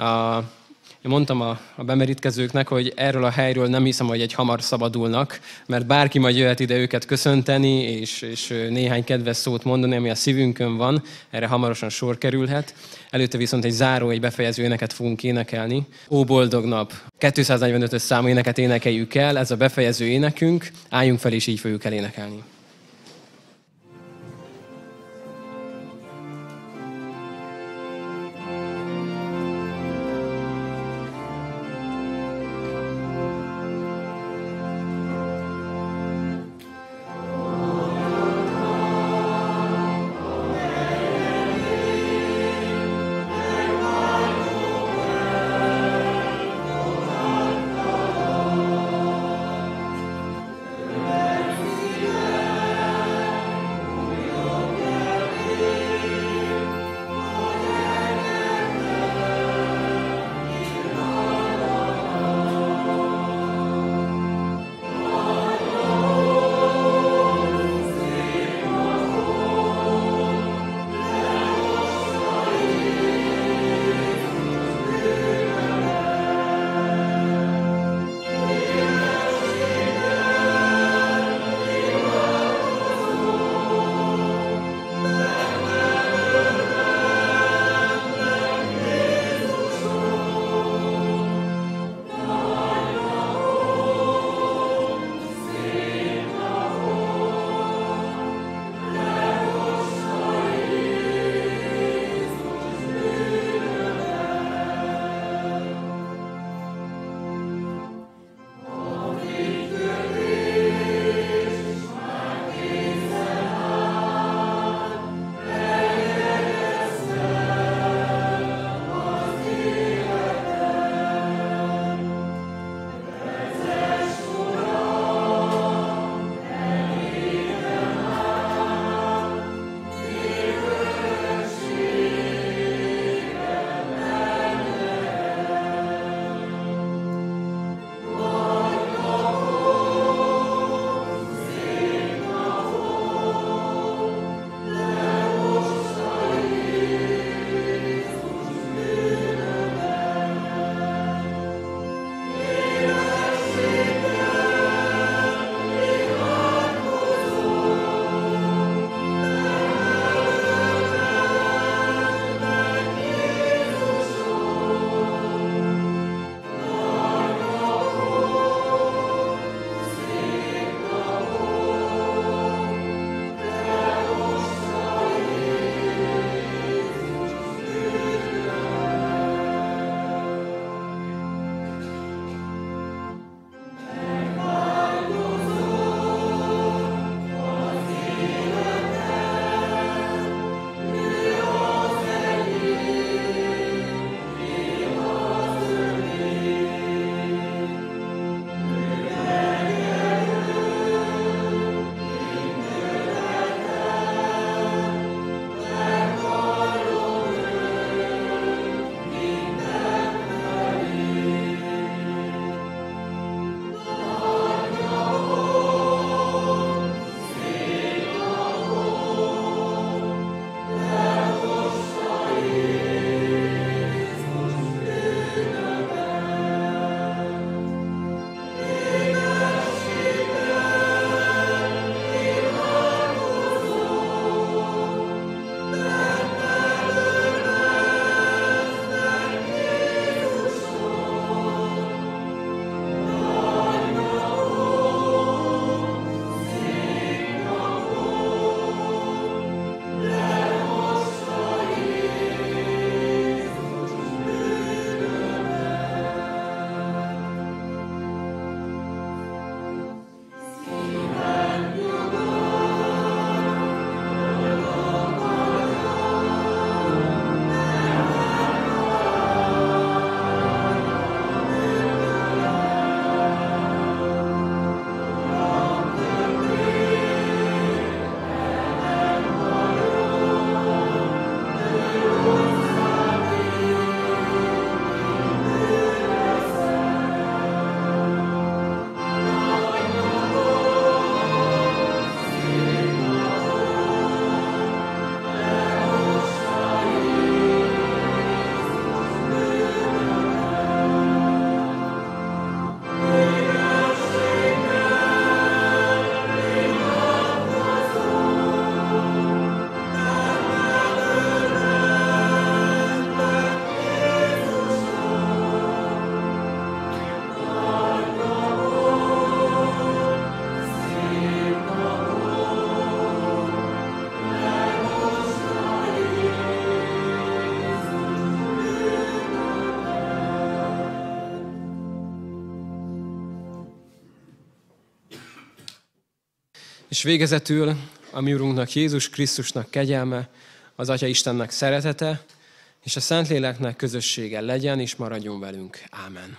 Speaker 2: Én mondtam a bemerítkezőknek, hogy erről a helyről nem hiszem, hogy egy hamar szabadulnak, mert bárki majd jöhet ide őket köszönteni, és néhány kedves szót mondani, ami a szívünkön van, erre hamarosan sor kerülhet. Előtte viszont egy befejező éneket fogunk énekelni. Ó, boldog nap! 245-ös számú éneket énekeljük el, ez a befejező énekünk, álljunk fel és így fogjuk elénekelni.
Speaker 9: Yeah.
Speaker 2: És végezetül a mi Urunknak, Jézus Krisztusnak kegyelme, az Atya Istennek szeretete, és a Szentléleknek közössége legyen és maradjon velünk. Ámen.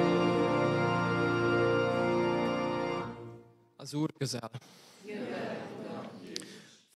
Speaker 2: Az Úr közel.